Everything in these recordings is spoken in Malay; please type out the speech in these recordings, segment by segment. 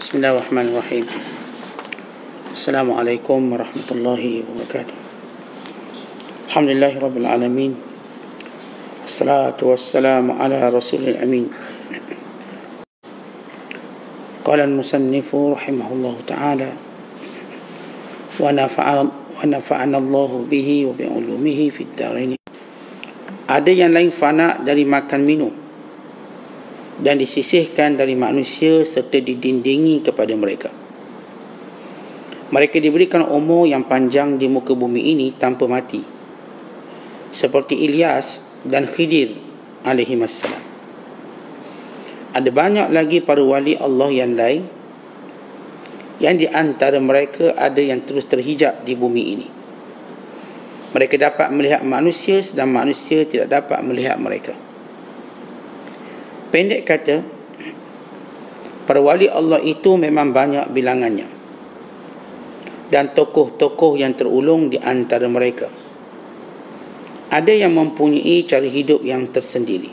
Bismillahirrahmanirrahim. Assalamualaikum warahmatullahi wabarakatuh. Alhamdulillahi rabbil alamin. Assalatu wassalamu ala rasulil amin. Qala al-musannifu rahimahullahu ta'ala wa nafa'ana Allahu bihi wa bi'ulumihi fid dharain. Ada yang lain fana dari makan minum dan disisihkan dari manusia serta didindingi kepada mereka. Mereka diberikan umur yang panjang di muka bumi ini tanpa mati, seperti Ilyas dan Khidir alaihimassalam. Ada banyak lagi para wali Allah yang lain, yang di antara mereka ada yang terus terhijab di bumi ini. Mereka dapat melihat manusia sedang manusia tidak dapat melihat mereka. Pendek kata, para wali Allah itu memang banyak bilangannya, dan tokoh-tokoh yang terulung di antara mereka. Ada yang mempunyai cara hidup yang tersendiri,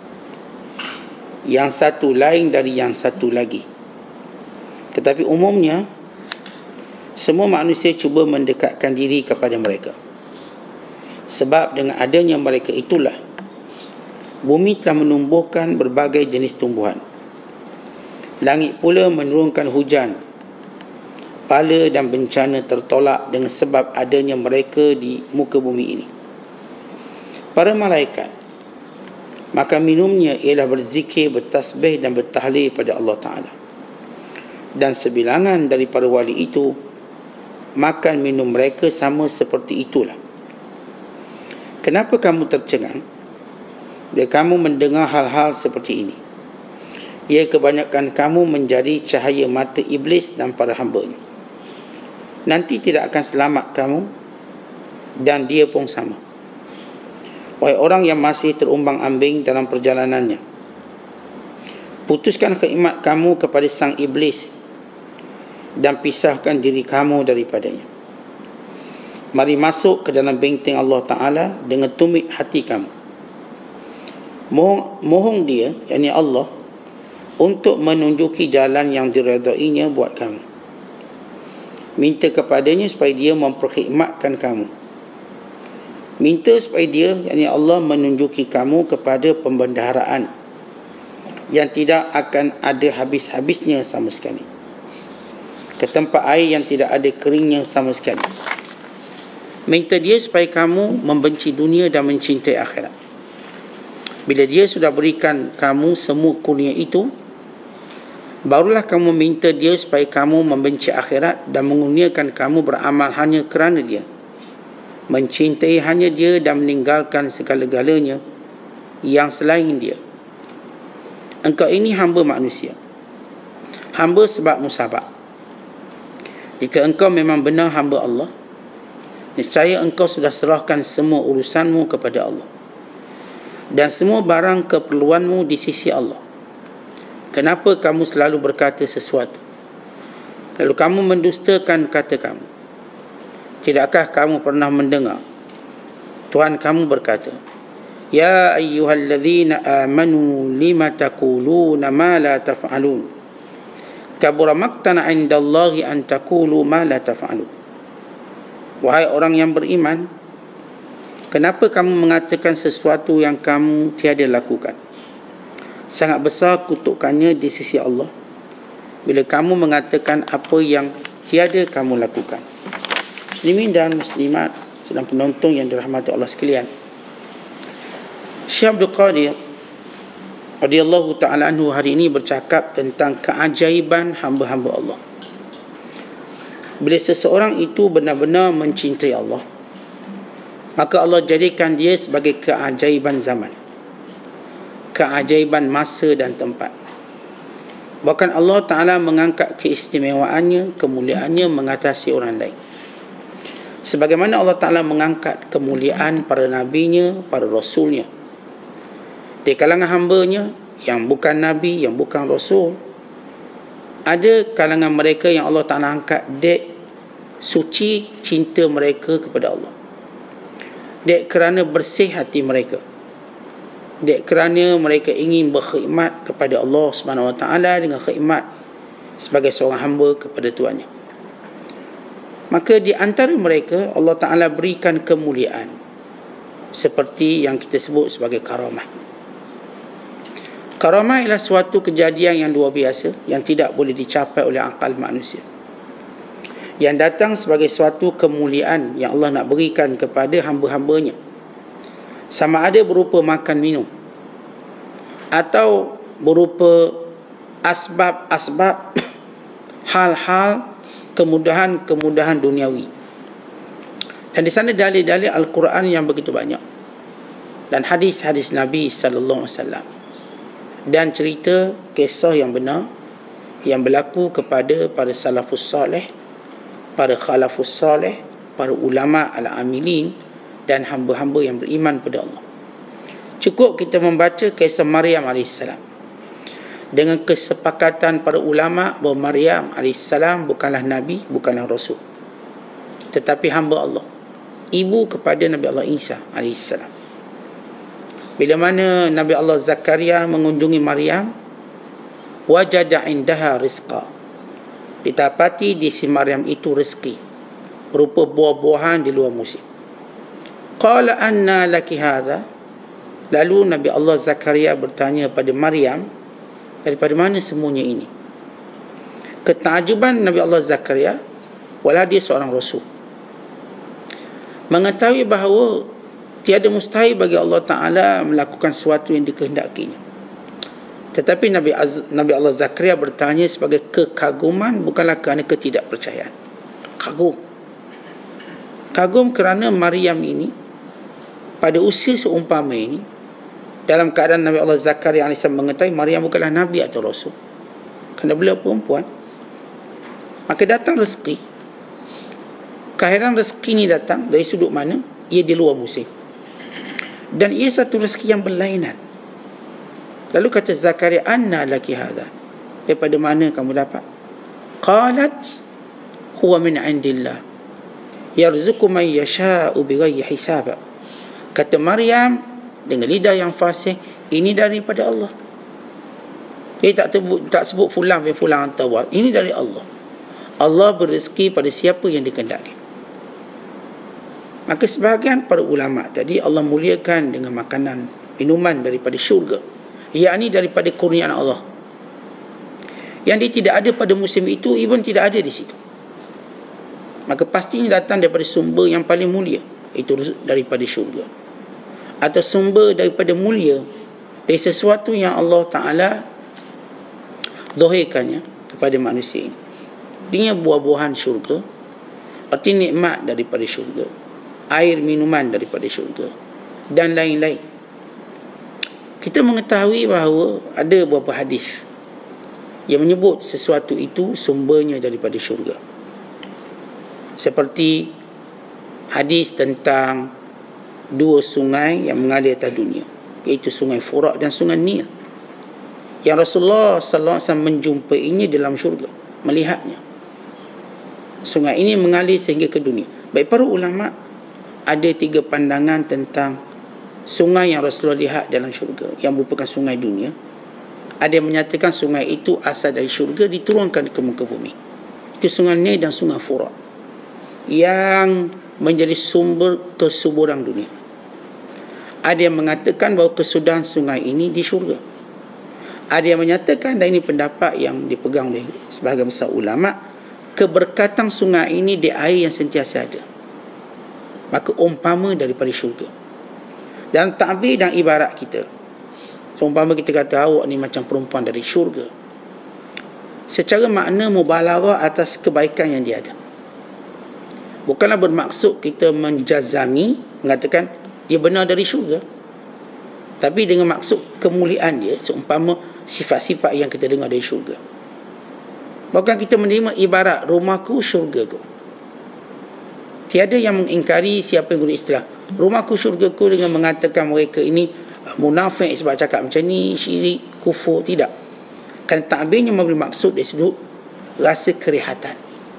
yang satu lain dari yang satu lagi. Tetapi umumnya semua manusia cuba mendekatkan diri kepada mereka, sebab dengan adanya mereka itulah bumi telah menumbuhkan berbagai jenis tumbuhan. Langit pula menurunkan hujan, bala dan bencana tertolak dengan sebab adanya mereka di muka bumi ini. Para malaikat, maka minumnya ialah berzikir, bertasbih dan bertahlil pada Allah Ta'ala. Dan sebilangan dari para wali itu, makan minum mereka sama seperti itulah. Kenapa kamu tercengang bila kamu mendengar hal-hal seperti ini? Ya, kebanyakan kamu menjadi cahaya mata iblis dan para hambanya. Nanti tidak akan selamat kamu, dan dia pun sama. Wahai orang yang masih terumbang-ambing dalam perjalanannya, putuskan khidmat kamu kepada sang iblis dan pisahkan diri kamu daripadanya. Mari masuk ke dalam benteng Allah Ta'ala dengan tumit hati kamu. Mohon dia, yakni Allah, untuk menunjuki jalan yang diredainya buat kamu. Minta kepadanya supaya dia memperkhidmatkan kamu. Minta supaya dia, yakni Allah, menunjuki kamu kepada pembendaharaan yang tidak akan ada habis-habisnya sama sekali, ke tempat air yang tidak ada keringnya sama sekali. Minta dia supaya kamu membenci dunia dan mencintai akhirat. Bila dia sudah berikan kamu semua kurnia itu, barulah kamu minta dia supaya kamu membenci akhirat dan mengurniakan kamu beramal hanya kerana dia, mencintai hanya dia dan meninggalkan segala-galanya yang selain dia. Engkau ini hamba manusia, hamba sebab musabak. Jika engkau memang benar hamba Allah, niscaya engkau sudah serahkan semua urusanmu kepada Allah dan semua barang keperluanmu di sisi Allah. Kenapa kamu selalu berkata sesuatu, lalu kamu mendustakan kata kamu? Tidakkah kamu pernah mendengar Tuhan kamu berkata, Ya ayyuhalladzina amanu lima taquluna ma la taf'alun, kabura maqtan 'indallahi an taqulu ma la taf'alun. Wahai orang yang beriman, kenapa kamu mengatakan sesuatu yang kamu tiada lakukan? Sangat besar kutukannya di sisi Allah bila kamu mengatakan apa yang tiada kamu lakukan. Muslimin dan muslimat sedang penonton yang dirahmati Allah sekalian, Syekh Abdul Qadir radhiyallahu ta'ala anhu hari ini bercakap tentang keajaiban hamba-hamba Allah. Bila seseorang itu benar-benar mencintai Allah, maka Allah jadikan dia sebagai keajaiban zaman, keajaiban masa dan tempat. Bahkan Allah Ta'ala mengangkat keistimewaannya, kemuliaannya mengatasi orang lain. Sebagaimana Allah Ta'ala mengangkat kemuliaan para nabinya, para rasulnya. Di kalangan hambanya yang bukan nabi, yang bukan rasul, ada kalangan mereka yang Allah Ta'ala angkat dek suci cinta mereka kepada Allah, dek kerana bersih hati mereka, dek kerana mereka ingin berkhidmat kepada Allah Subhanahu Wa Taala dengan khidmat sebagai seorang hamba kepada tuannya. Maka di antara mereka Allah Ta'ala berikan kemuliaan seperti yang kita sebut sebagai karamah. Karamah ialah suatu kejadian yang luar biasa yang tidak boleh dicapai oleh akal manusia, yang datang sebagai suatu kemuliaan yang Allah nak berikan kepada hamba-hambanya, sama ada berupa makan minum atau berupa asbab-asbab hal-hal kemudahan-kemudahan duniawi. Dan di sana dalil-dalil Al-Quran yang begitu banyak, dan hadis-hadis Nabi sallallahu alaihi wasallam, dan cerita kisah yang benar yang berlaku kepada para salafus salih, para khalafus salih, para ulama al-amilin dan hamba-hamba yang beriman pada Allah. Cukup kita membaca kisah Maryam AS dengan kesepakatan para ulama bahawa Maryam AS bukanlah Nabi, bukanlah Rasul, tetapi hamba Allah, ibu kepada Nabi Allah Isa AS. Bila mana Nabi Allah Zakaria mengunjungi Maryam, wajada indaha rizqa, didapati di si Maryam itu rezeki berupa buah-buahan di luar musim. Qala anna laki hadha, lalu Nabi Allah Zakaria bertanya pada Maryam, daripada mana semuanya ini? Ketajuban Nabi Allah Zakaria, walau dia seorang rasul, mengetahui bahawa tiada mustahil bagi Allah Ta'ala melakukan sesuatu yang dikehendakinya. Tetapi Nabi Allah Zakaria bertanya sebagai kekaguman, bukanlah kerana ketidakpercayaan. Kagum kerana Maryam ini pada usia seumpama ini, dalam keadaan Nabi Allah Zakaria AS mengetahui Maryam bukanlah Nabi atau Rasul, kerana beliau perempuan. Maka datang rezeki. Kehadiran rezeki ini datang dari sudut mana? Ia di luar musim, dan ia satu rezeki yang berlainan. Lalu kata Zakaria, anna laki hadha, daripada mana kamu dapat? Qalat huwa min indillah yarzuqu man yasha'u bighairi hisab. Kata Maryam dengan lidah yang fasih, ini daripada Allah. Dia tak sebut fulan bin fulan antawar, ini dari Allah. Allah berrezeki pada siapa yang dikehendaki. Maka sebahagian para ulama tadi Allah muliakan dengan makanan, minuman daripada syurga, yakni daripada kurniaan Allah, yang dia tidak ada pada musim itu, even tidak ada di situ. Maka pastinya datang daripada sumber yang paling mulia, itu daripada syurga, atau sumber daripada mulia dari sesuatu yang Allah Ta'ala zahirkannya kepada manusia ini. Dia buah-buahan syurga, arti nikmat daripada syurga, air minuman daripada syurga, dan lain-lain. Kita mengetahui bahawa ada beberapa hadis yang menyebut sesuatu itu sumbernya daripada syurga, seperti hadis tentang dua sungai yang mengalir atas dunia, iaitu sungai Furat dan sungai Nil, yang Rasulullah SAW menjumpainya dalam syurga, melihatnya. Sungai ini mengalir sehingga ke dunia. Baik para ulama ada tiga pandangan tentang sungai yang Rasulullah lihat dalam syurga, yang merupakan sungai dunia. Ada yang menyatakan sungai itu asal dari syurga, diturunkan ke muka bumi. Itu sungai Nil dan sungai Furat, yang menjadi sumber kesuburan dunia. Ada yang mengatakan bahawa kesudahan sungai ini di syurga. Ada yang menyatakan, dan ini pendapat yang dipegang oleh sebahagian besar ulama, keberkatan sungai ini di air yang sentiasa ada, maka umpama daripada syurga. Dan ta'bir dan ibarat kita, seumpama kita kata awak ni macam perempuan dari syurga, secara makna mubalaghah atas kebaikan yang dia ada. Bukanlah bermaksud kita menjazami, mengatakan dia benar dari syurga, tapi dengan maksud kemuliaan dia, seumpama sifat-sifat yang kita dengar dari syurga. Bahkan kita menerima ibarat rumahku syurgaku. Tiada yang mengingkari siapa yang guna istilah rumahku syurgaku dengan mengatakan mereka ini munafik sebab cakap macam ni, syirik, kufur. Tidak. Kan ta'birnya memberi maksud dari sudut rasa kerihatan.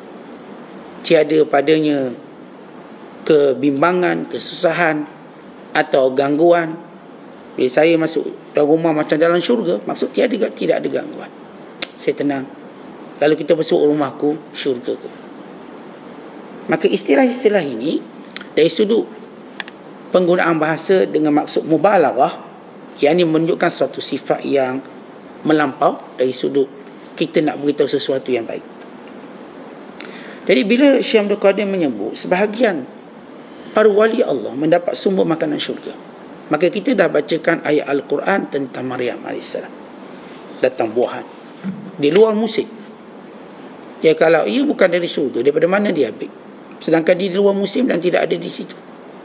Tiada padanya kebimbangan, kesusahan atau gangguan. Bila saya masuk dalam rumah macam dalam syurga, maksud tidak ada gangguan. Saya tenang. lalu kita masuk rumahku, syurgaku. Maka istilah-istilah ini dari sudut penggunaan bahasa dengan maksud mubalaghah, yang ini menunjukkan suatu sifat yang melampau dari sudut kita nak beritahu sesuatu yang baik. Jadi bila Syekh Abdul Qadir menyebut sebahagian para wali Allah mendapat sumber makanan syurga, maka kita dah bacakan ayat Al-Quran tentang Maryam AS datang buahan di luar musim. Ya, kalau ia bukan dari syurga, daripada mana dia ambil? Sedangkan di luar musim dan tidak ada di situ.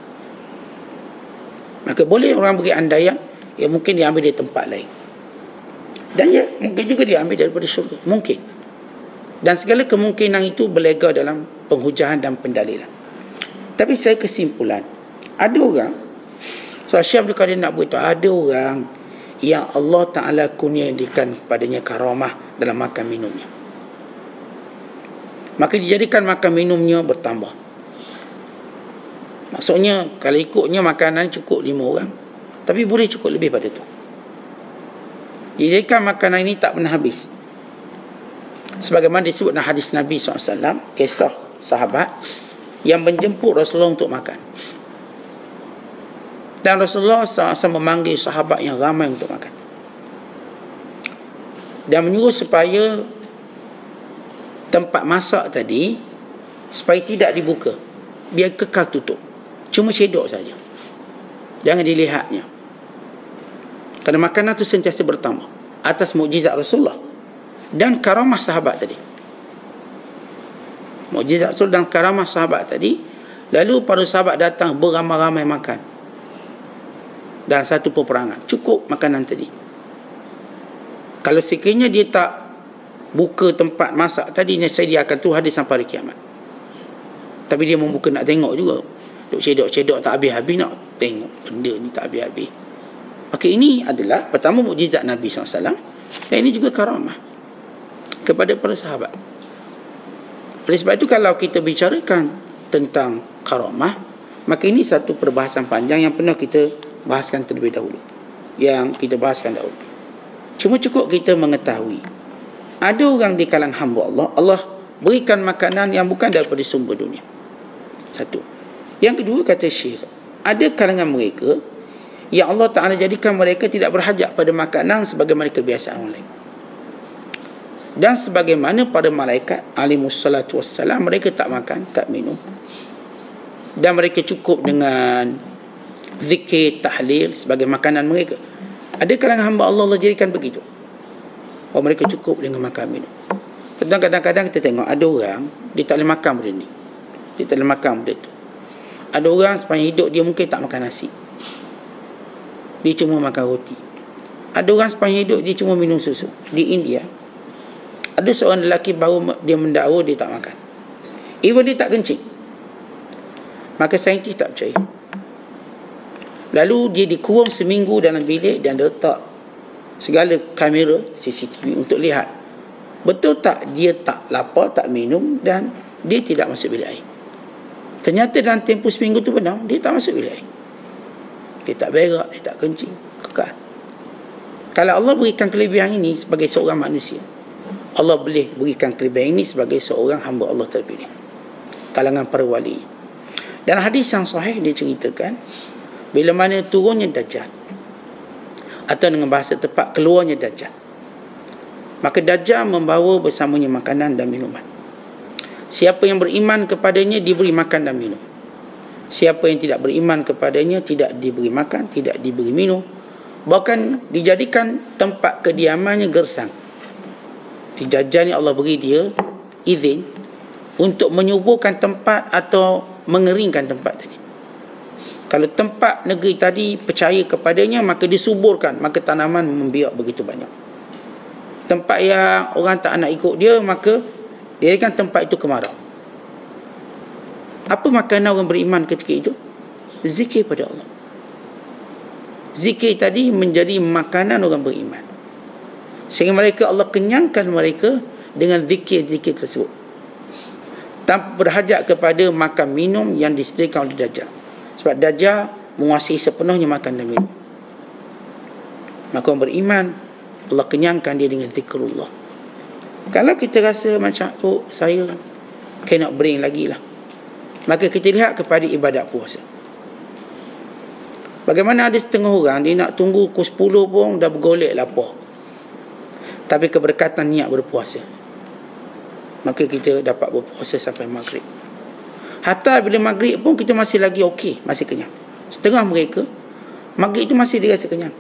Maka boleh orang beri andaian, ya mungkin dia ambil dari tempat lain. Dan ya mungkin juga dia ambil daripada syurga, mungkin. Dan segala kemungkinan itu berlega dalam penghujahan dan pendalilan. Tapi saya kesimpulan, ada orang, so Syekh Abdul Qadir nak beritahu, ada orang yang Allah Ta'ala kurniakan padanya karamah dalam makan minumnya. Maka dijadikan makan minumnya bertambah. Maksudnya kalau ikutnya makanan cukup 5 orang, tapi boleh cukup lebih pada tu. Dijadikan makanan ini tak pernah habis. Sebagaimana disebut dalam hadis Nabi SAW, kisah sahabat yang menjemput Rasulullah untuk makan. Dan Rasulullah SAW memanggil sahabat yang ramai untuk makan. Dan menyuruh supaya tempat masak tadi supaya tidak dibuka, biar kekal tutup, cuma cedok saja, jangan dilihatnya. Kerana makanan itu sentiasa bertambah atas mukjizat Rasulullah dan karamah sahabat tadi. Mukjizat Rasul dan karamah sahabat tadi. Lalu para sahabat datang beramai-ramai makan dalam satu peperangan, cukup makanan tadi. Kalau sekiranya dia tak buka tempat masak tadi, nescaya dia akan tu hadis sampai hari kiamat. Tapi dia membuka nak tengok juga, duk cedok-cedok tak habis-habis, nak tengok benda ni tak habis-habis. Maka ini adalah pertama mukjizat Nabi SAW, dan ini juga karamah kepada para sahabat. Oleh sebab itu kalau kita bicarakan tentang karamah, maka ini satu perbahasan panjang yang pernah kita bahaskan terlebih dahulu, yang kita bahaskan dahulu. Cuma cukup kita mengetahui ada orang di kalangan hamba Allah, Allah berikan makanan yang bukan daripada sumber dunia. Satu. Yang kedua, kata Syekh, ada kalangan mereka yang Allah Ta'ala jadikan mereka tidak berhajat pada makanan sebagaimana kebiasaan orang lain. Dan sebagaimana pada malaikat alaihissalatu wassalam, mereka tak makan, tak minum, dan mereka cukup dengan zikir, tahlil sebagai makanan mereka. Ada kalangan hamba Allah, Allah jadikan begitu, oh, mereka cukup dengan makan minum. Dan kadang-kadang kita tengok ada orang, dia tak boleh makan benda ni, dia tak boleh makan benda tu. Ada orang sepanjang hidup dia mungkin tak makan nasi, dia cuma makan roti. Ada orang sepanjang hidup dia cuma minum susu. Di India ada seorang lelaki baru dia mendakwa dia tak makan, even dia tak kencing. Maka saintis tak percaya. Lalu dia dikurung seminggu dalam bilik dan letak segala kamera CCTV untuk lihat betul tak dia tak lapar, tak minum, dan dia tidak masuk bilik air. Ternyata dalam tempoh seminggu tu benar, dia tak masuk bilik air, dia tak berak, dia tak kencing, kekal. Kalau Allah berikan kelebihan ini sebagai seorang manusia, Allah boleh berikan kelebihan ini sebagai seorang hamba Allah terpilih, kalangan para wali. Dan hadis yang sahih dia ceritakan bila mana turunnya Dajjal, atau dengan bahasa tepat keluarnya Dajjal, maka Dajjal membawa bersamanya makanan dan minuman. Siapa yang beriman kepadanya diberi makan dan minum. Siapa yang tidak beriman kepadanya tidak diberi makan, tidak diberi minum. Bahkan dijadikan tempat kediamannya gersang. Di Dajjal ni Allah beri dia izin untuk menyuburkan tempat atau mengeringkan tempat tadi. Kalau tempat negeri tadi percaya kepadanya, maka disuburkan, maka tanaman membiak begitu banyak. Tempat yang orang tak nak ikut dia, maka dia jadikan tempat itu kemarau. Apa makanan orang beriman ketika itu? Zikir pada Allah. Zikir tadi menjadi makanan orang beriman, sehingga mereka, Allah kenyangkan mereka dengan zikir-zikir tersebut, tanpa berhajat kepada makan minum yang disediakan oleh Dajjal. Sebab Dajjal menguasai sepenuhnya makan dan minum. Maka orang beriman, Allah kenyangkan dia dengan zikrullah. Kalau kita rasa macam saya cannot bring lagi lah, maka kita lihat kepada ibadat puasa. Bagaimana ada setengah orang dia nak tunggu pukul 10 pun dah bergolek lapar, tapi keberkatan niat berpuasa, maka kita dapat berpuasa sampai maghrib. Hatta bila maghrib pun kita masih lagi okey, masih kenyang. Setengah mereka maghrib itu masih dirasa kenyang.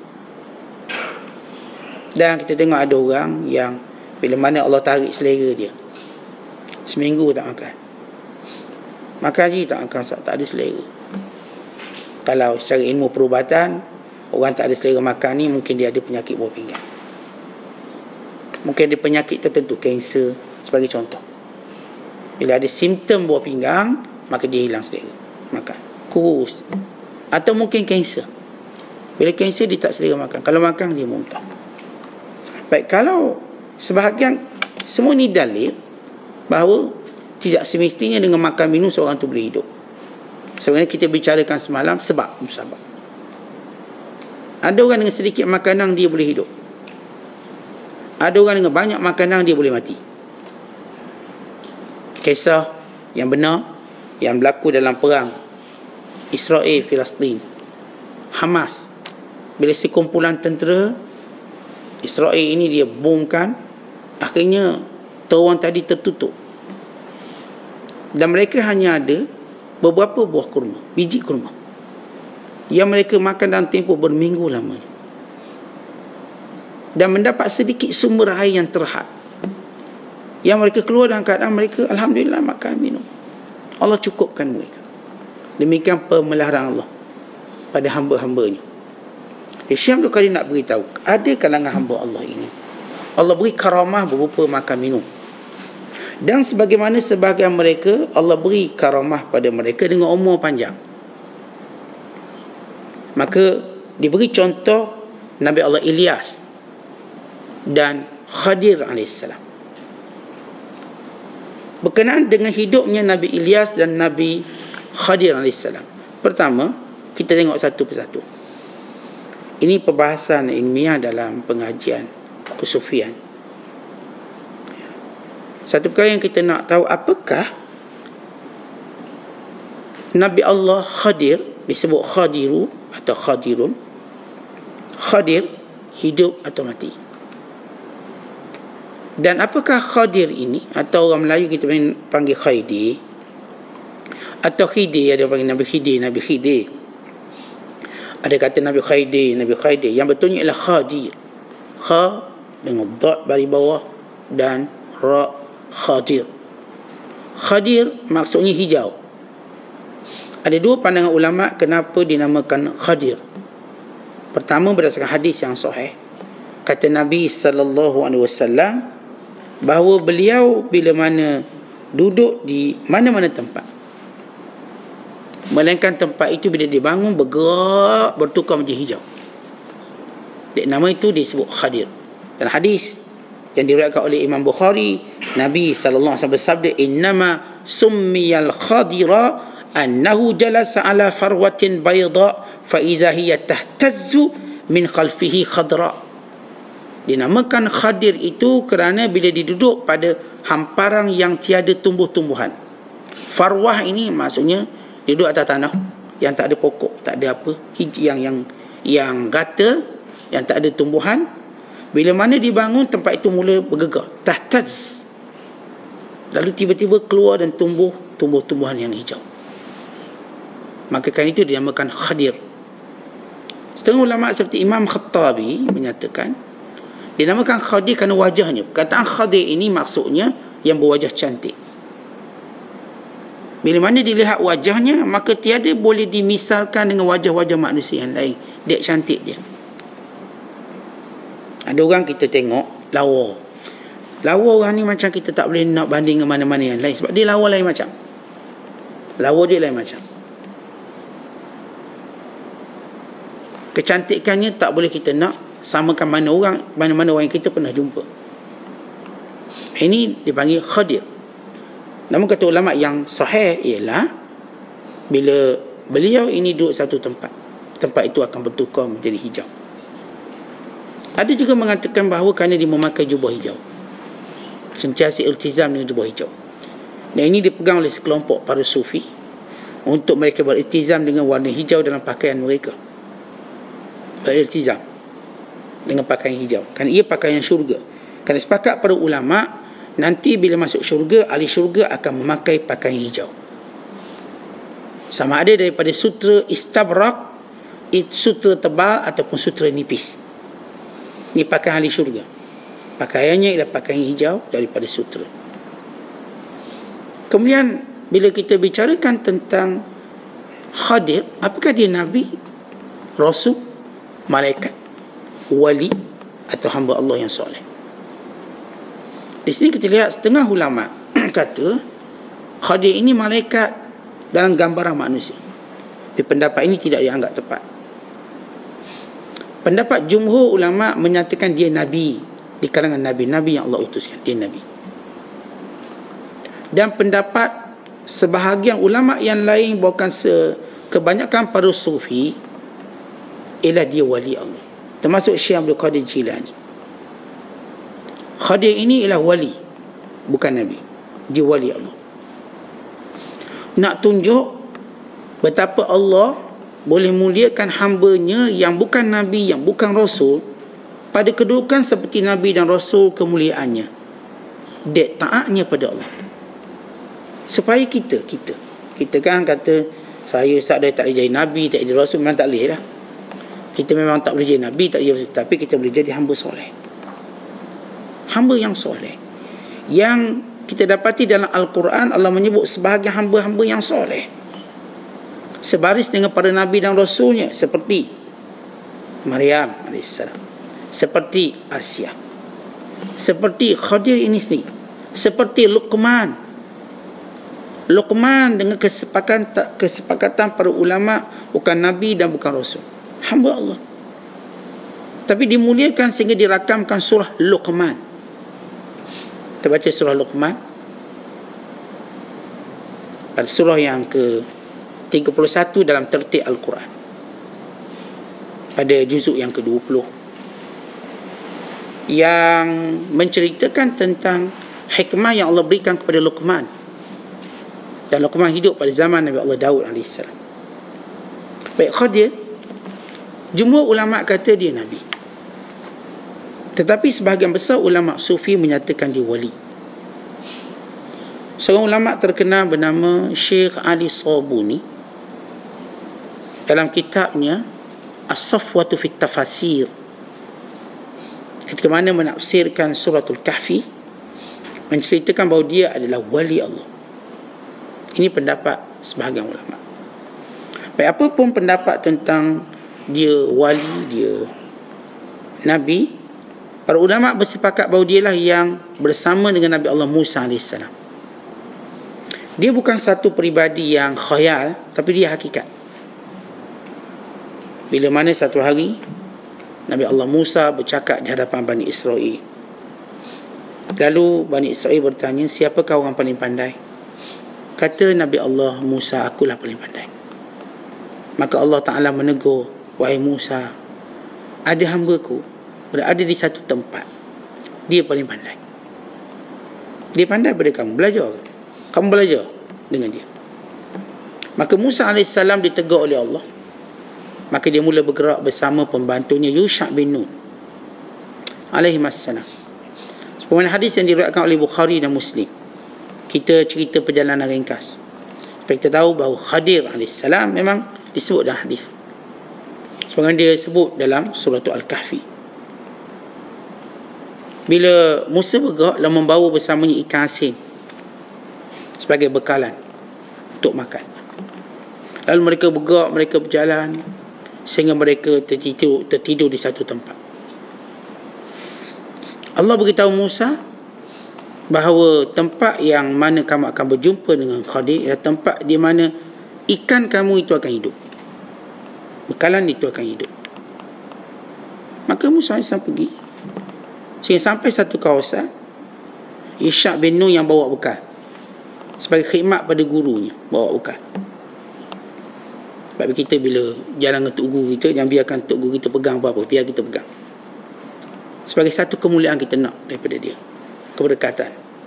Dan kita tengok ada orang yang bila mana Allah tarik selera dia, seminggu tak makan, makan je tak makan, tak ada selera. Kalau secara ilmu perubatan, orang tak ada selera makan ni mungkin dia ada penyakit buah pinggang, mungkin ada penyakit tertentu, kanser sebagai contoh. Bila ada simptom buah pinggang, maka dia hilang selera makan, kurus, atau mungkin kanser. Bila kanser dia tak selera makan, kalau makan dia muntah. Baik, kalau sebahagian, semua ni dalil bahawa tidak semestinya dengan makan minum seorang tu boleh hidup. Sebenarnya kita bicarakan semalam sebab musabab. Ada orang dengan sedikit makanan dia boleh hidup, ada orang dengan banyak makanan dia boleh mati. Kisah yang benar yang berlaku dalam perang Israel Palestin, Hamas. Bila sekumpulan tentera Israel ini dia bomkan, akhirnya terowong tadi tertutup, dan mereka hanya ada beberapa buah kurma, biji kurma, yang mereka makan dalam tempoh berminggu lamanya, dan mendapat sedikit sumber air yang terhad, yang mereka keluar dalam keadaan mereka alhamdulillah makan minum, Allah cukupkan mereka. Demikian pemeliharaan Allah pada hamba-hambanya. Syekh Abdul Qadir nak beritahu, ada kalangan hamba Allah ini Allah beri karamah berupa makan minum, dan sebagaimana sebahagian mereka Allah beri karamah pada mereka dengan umur panjang. Maka diberi contoh Nabi Allah Ilyas dan Khadir AS. Berkenaan dengan hidupnya Nabi Ilyas dan Nabi Khadir AS, pertama kita tengok satu persatu. Ini perbahasan ilmiah dalam pengajian kesufian. Satu perkara yang kita nak tahu, apakah Nabi Allah Khadir disebut Khadiru atau Khadirun? Khadir hidup atau mati. Dan apakah Khadir ini, atau orang Melayu kita panggil Khaidi atau Khidi, ada panggil Nabi Khidi, Nabi Khidi. Ada kata Nabi Khaidi, Nabi Khaidi. Yang betulnya ialah Khadir. Kha dengan dot bari bawah dan ra, Khadir. Khadir maksudnya hijau. Ada dua pandangan ulama kenapa dinamakan Khadir. Pertama, berdasarkan hadis yang sahih, kata Nabi SAW bahawa beliau bila mana duduk di mana-mana tempat, melainkan tempat itu bila dibangun bergerak, bertukar menjadi hijau. Nama itu disebut Khadir. Dan hadis yang diriwayatkan oleh Imam Bukhari, Nabi SAW bersabda, innama summiyal khadira annahu jalasa ala farwatin bayda fa iza hiya tahtazzu min khalfihi khadra. Dinamakan Khadir itu kerana bila diduduk pada hamparan yang tiada tumbuh-tumbuhan. Farwah ini maksudnya duduk atas tanah yang tak ada pokok, tak ada apa, yang rata, yang tak ada tumbuhan. Bila mana dibangun, tempat itu mula bergegar, tahtaz, lalu tiba-tiba keluar dan tumbuh tumbuh-tumbuhan yang hijau. Maka kan itu dinamakan Khadir. Setengah ulama seperti Imam Khattabi menyatakan dinamakan Khadir kerana wajahnya. Perkataan Khadir ini maksudnya yang berwajah cantik. Bila mana dilihat wajahnya, maka tiada boleh dimisalkan dengan wajah-wajah manusia yang lain. Dia cantik dia. Ada orang kita tengok lawa. Lawa orang ni macam kita tak boleh nak banding dengan mana-mana yang lain, sebab dia lawa lain macam. Lawa dia lain macam. Kecantikannya tak boleh kita nak samakan mana-mana orang yang kita pernah jumpa. Ini dipanggil Khadir. Namun kata ulama yang sahih ialah bila beliau ini duduk satu tempat, tempat itu akan bertukar menjadi hijau. Ada juga mengatakan bahawa kerana dia memakai jubah hijau. sentiasa iltizam dengan jubah hijau. Dan ini dipegang oleh sekelompok para sufi untuk mereka beriltizam dengan warna hijau dalam pakaian mereka. Beriltizam dengan pakaian hijau, kerana ia pakaian syurga. Kerana sepakat para ulama, nanti bila masuk syurga, ahli syurga akan memakai pakaian hijau. Sama ada daripada sutra istabrak, sutra tebal ataupun sutra nipis. Ini pakaian ahli syurga. Pakaiannya ialah pakaian hijau daripada sutra. Kemudian bila kita bicarakan tentang Khadir, apakah dia Nabi, Rasul, malaikat, wali atau hamba Allah yang soleh? Di sini kita lihat setengah ulama kata Khadir ini malaikat dalam gambaran manusia. Tapi pendapat ini tidak dianggap tepat. Pendapat jumhur ulama menyatakan dia Nabi di kalangan Nabi-Nabi yang Allah utuskan. Dia Nabi. Dan pendapat sebahagian ulama yang lain, bukan kebanyakan para sufi, ialah dia wali Allah. Termasuk Syekh Abdul Qadir Jilani. Khadir ini ialah wali, bukan Nabi. Dia wali Allah. Nak tunjuk betapa Allah boleh muliakan hambanya yang bukan Nabi, yang bukan Rasul, pada kedudukan seperti Nabi dan Rasul kemuliaannya. Dek taatnya pada Allah. Supaya kita kan kata, saya tak boleh jadi Nabi, tak jadi Rasul, memang tak boleh lah. Kita memang tak boleh jadi Nabi, tak jadi Rasul, tapi kita boleh jadi hamba soleh. Hamba yang soleh, yang kita dapati dalam Al-Quran, Allah menyebut sebahagian hamba-hamba yang soleh, sebaris dengan para Nabi dan Rasulnya, seperti Maryam AS, seperti Asia, seperti Khadir ini sendiri, seperti Luqman dengan kesepakatan para ulama, bukan Nabi dan bukan Rasul, hamba Allah, tapi dimuliakan sehingga dirakamkan surah Luqman. Kita baca surah Luqman pada surah yang ke-31 dalam tertib Al-Quran, pada juzuk yang ke-20, yang menceritakan tentang hikmah yang Allah berikan kepada Luqman. Dan Luqman hidup pada zaman Nabi Allah Daud AS. Baik, Khadir, jumhur ulama kata dia Nabi, tetapi sebahagian besar ulama sufi menyatakan dia wali. Seorang ulama terkenal bernama Syekh Ali Sabuni, dalam kitabnya As-Safwatu fit Tafasir, ketika mana menafsirkan suratul Kahfi, menceritakan bahawa dia adalah wali Allah. Ini pendapat sebahagian ulama. Baik, apa pun pendapat tentang dia wali, dia Nabi, para ulama bersepakat bahawa dialah yang bersama dengan Nabi Allah Musa AS. Dia bukan satu peribadi yang khayal, tapi dia hakikat. Bila mana satu hari Nabi Allah Musa bercakap di hadapan Bani Israel, lalu Bani Israel bertanya, siapakah orang paling pandai? Kata Nabi Allah Musa, akulah paling pandai. Maka Allah Ta'ala menegur, wahai Musa, ada hamba-Ku berada di satu tempat, dia paling pandai. Dia pandai pada kamu. Belajar. Kamu belajar dengan dia. Maka Musa AS ditegur oleh Allah. Maka dia mula bergerak bersama pembantunya Yusha' bin Nun alaihissalam. Sebagaimana hadis yang diriwayatkan oleh Bukhari dan Muslim. Kita cerita perjalanan ringkas supaya kita tahu bahawa Khadir AS memang disebut dalam hadis, sebagaimana dia sebut dalam surah Al-Kahfi. Bila Musa bergerak dan membawa bersamanya ikan asin sebagai bekalan untuk makan, lalu mereka bergerak, mereka berjalan sehingga mereka tertidur di satu tempat. Allah beritahu Musa bahawa tempat yang mana kamu akan berjumpa dengan Khadir ialah tempat di mana ikan kamu itu akan hidup, bekalan itu akan hidup. Maka Musa AS pergi sehingga sampai satu kawasan, Yusha' bin Nun yang bawa bekal sebagai khidmat pada gurunya, bawa bekal. Sebab kita bila jalan dengan tok guru kita, jangan biarkan tok guru kita pegang apa-apa, biar kita pegang. Sebagai satu kemuliaan kita nak daripada dia, keberkatan.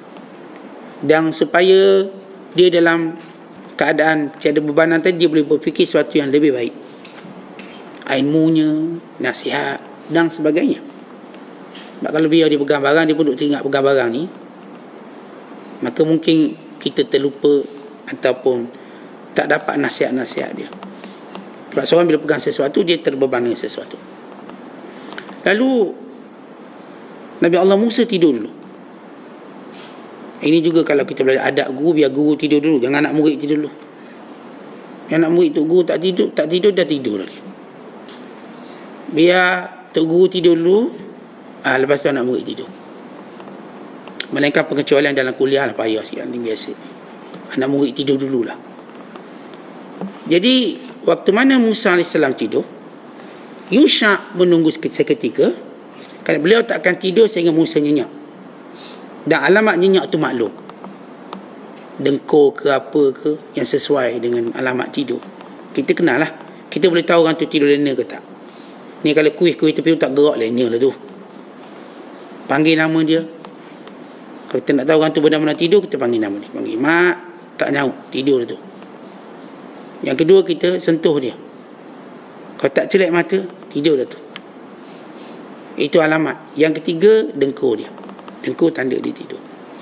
Dan supaya dia dalam keadaan tiada bebanan tadi, dia boleh berfikir sesuatu yang lebih baik, ilmunya, nasihat dan sebagainya. Sebab kalau biar dia pegang barang, dia pun duk teringat pegang barang ni, maka mungkin kita terlupa ataupun tak dapat nasihat-nasihat dia. Sebab seorang bila pegang sesuatu, dia terbeban dengan sesuatu. Lalu Nabi Allah Musa tidur dulu. Ini juga kalau kita belajar adab guru, biar guru tidur dulu, jangan anak murid tidur dulu. Yang anak murid tu guru tak tidur dah tidur lagi. Biar tok guru tidur dulu, lepas tu anak murid tidur. Melainkan pengecualian dalam kuliah lah, payah sikit, ini biasa. Anak murid tidur dululah. Jadi waktu mana Musa AS tidur, Yusha menunggu seketika, kerana beliau tak akan tidur sehingga Musa nyenyak. Dan alamat nyenyak tu maklum, dengkur ke apa ke yang sesuai dengan alamat tidur. Kita kenal lah, kita boleh tahu orang tu tidur lena ke tak. Ni kalau kuih-kuih tepi tak gerak, lena lah tu. Panggil nama dia. Kalau kita nak tahu orang tu benar-benar tidur, kita panggil nama dia. Panggil mak, tak nyaut, tidur tu. Yang kedua, kita sentuh dia. Kalau tak celak mata, tidur dah tu. Itu alamat. Yang ketiga, dengkur dia. Dengkur tanda dia tidur.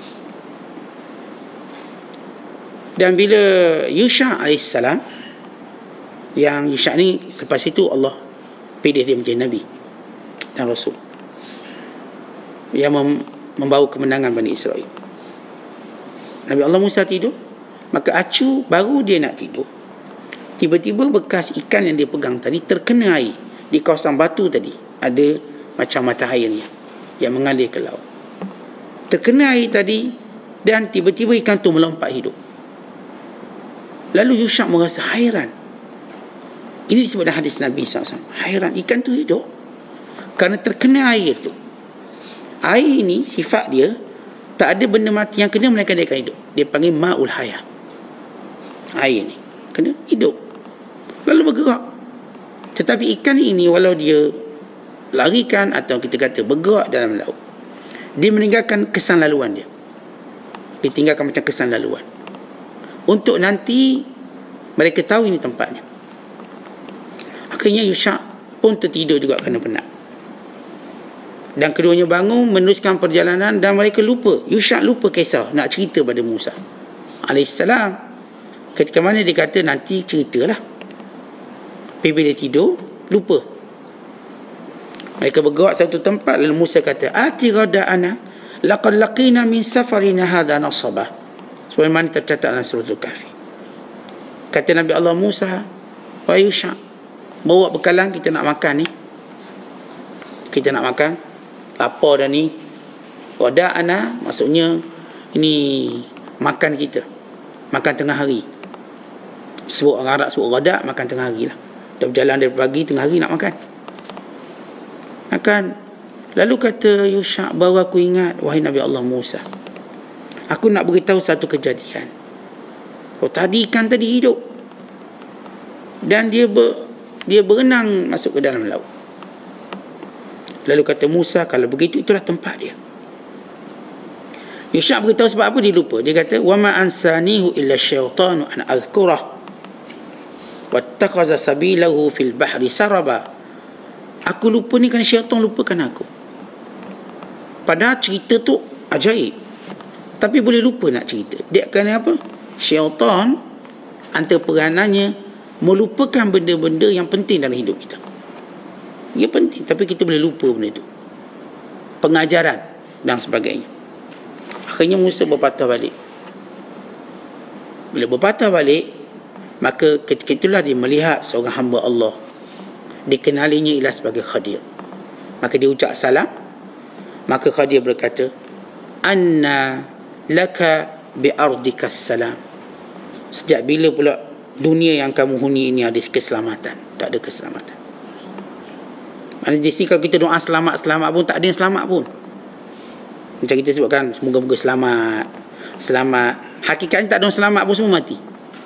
Dan bila Yusha AS, yang Yusha ni lepas itu Allah pilih dia menjadi Nabi dan Rasul yang membawa kemenangan Bani Israel. Nabi Allah Musa tidur, maka acu baru dia nak tidur, tiba-tiba bekas ikan yang dia pegang tadi terkena air. Di kawasan batu tadi ada macam mata airnya yang mengalir ke laut. Terkena air tadi dan tiba-tiba ikan tu melompat hidup. Lalu Yusha merasa hairan. Ini disebut dalam hadis Nabi SAW. Hairan, ikan tu hidup kerana terkena air tu. Air ini sifat dia, tak ada benda mati yang kena melainkan dia akan hidup. Dia panggil ma'ul hayah. Air ni kena hidup, lalu bergerak. Tetapi ikan ini walau dia larikan atau kita kata bergerak dalam laut, dia meninggalkan kesan laluan dia. Dia tinggalkan macam kesan laluan, untuk nanti mereka tahu ini tempatnya. Akhirnya Yusha pun tertidur juga kerana penat. Dan keduanya bangun meneruskan perjalanan dan mereka lupa. Yusha lupa kisah nak cerita pada Musa AS. Ketika mana dia kata nanti ceritalah. Tapi bila dia tidur, lupa. Mereka bergerak satu tempat, lalu Musa kata, Ati rada'ana laqad laqina min safarina hadha nasabah. Sebagaimana tercatat dalam surah Al-Kahfi. Kata Nabi Allah Musa, wahai Yusha, bawa bekalan, kita nak makan ni. Kita nak makan, lapar dah ni. Rada'ana maksudnya ini makan kita, makan tengah hari. Sebut orang Arab sebut rada', makan tengah hari lah. Dah berjalan dari pagi, tengah hari nak makan. Lalu kata Yusha, baru aku ingat, wahai Nabi Allah Musa, aku nak beritahu satu kejadian. Tadi ikan tadi hidup dan dia berenang masuk ke dalam laut. Lalu kata Musa, kalau begitu itulah tempat dia. Yusha beritahu sebab apa dia lupa. Dia kata, wa ma ansanihu illa syaitanu an azkurah wattaqaza sabilahu fil bahri saraba. Aku lupa ni kerana syaitan lupakan aku. Padahal cerita tu ajaib, tapi boleh lupa nak cerita. Dia kerana apa? Syaitan antara peranannya melupakan benda-benda yang penting dalam hidup kita. Ia penting, tapi kita boleh lupa benda itu. Pengajaran dan sebagainya. Akhirnya Musa berpatah balik. Bila berpatah balik, maka ketika itulah dia melihat seorang hamba Allah. Dikenalinya ialah sebagai Khadir. Maka dia ucap salam. Maka Khadir berkata, Anna laka bi'ardikas salam. Sejak bila pula dunia yang kamu huni ini ada keselamatan? Tak ada keselamatan. Maksudnya di sini kalau kita doa selamat-selamat pun, tak ada yang selamat pun. Macam kita sebutkan, semoga-moga selamat. Selamat. Hakikatnya tak ada yang selamat pun, semua mati.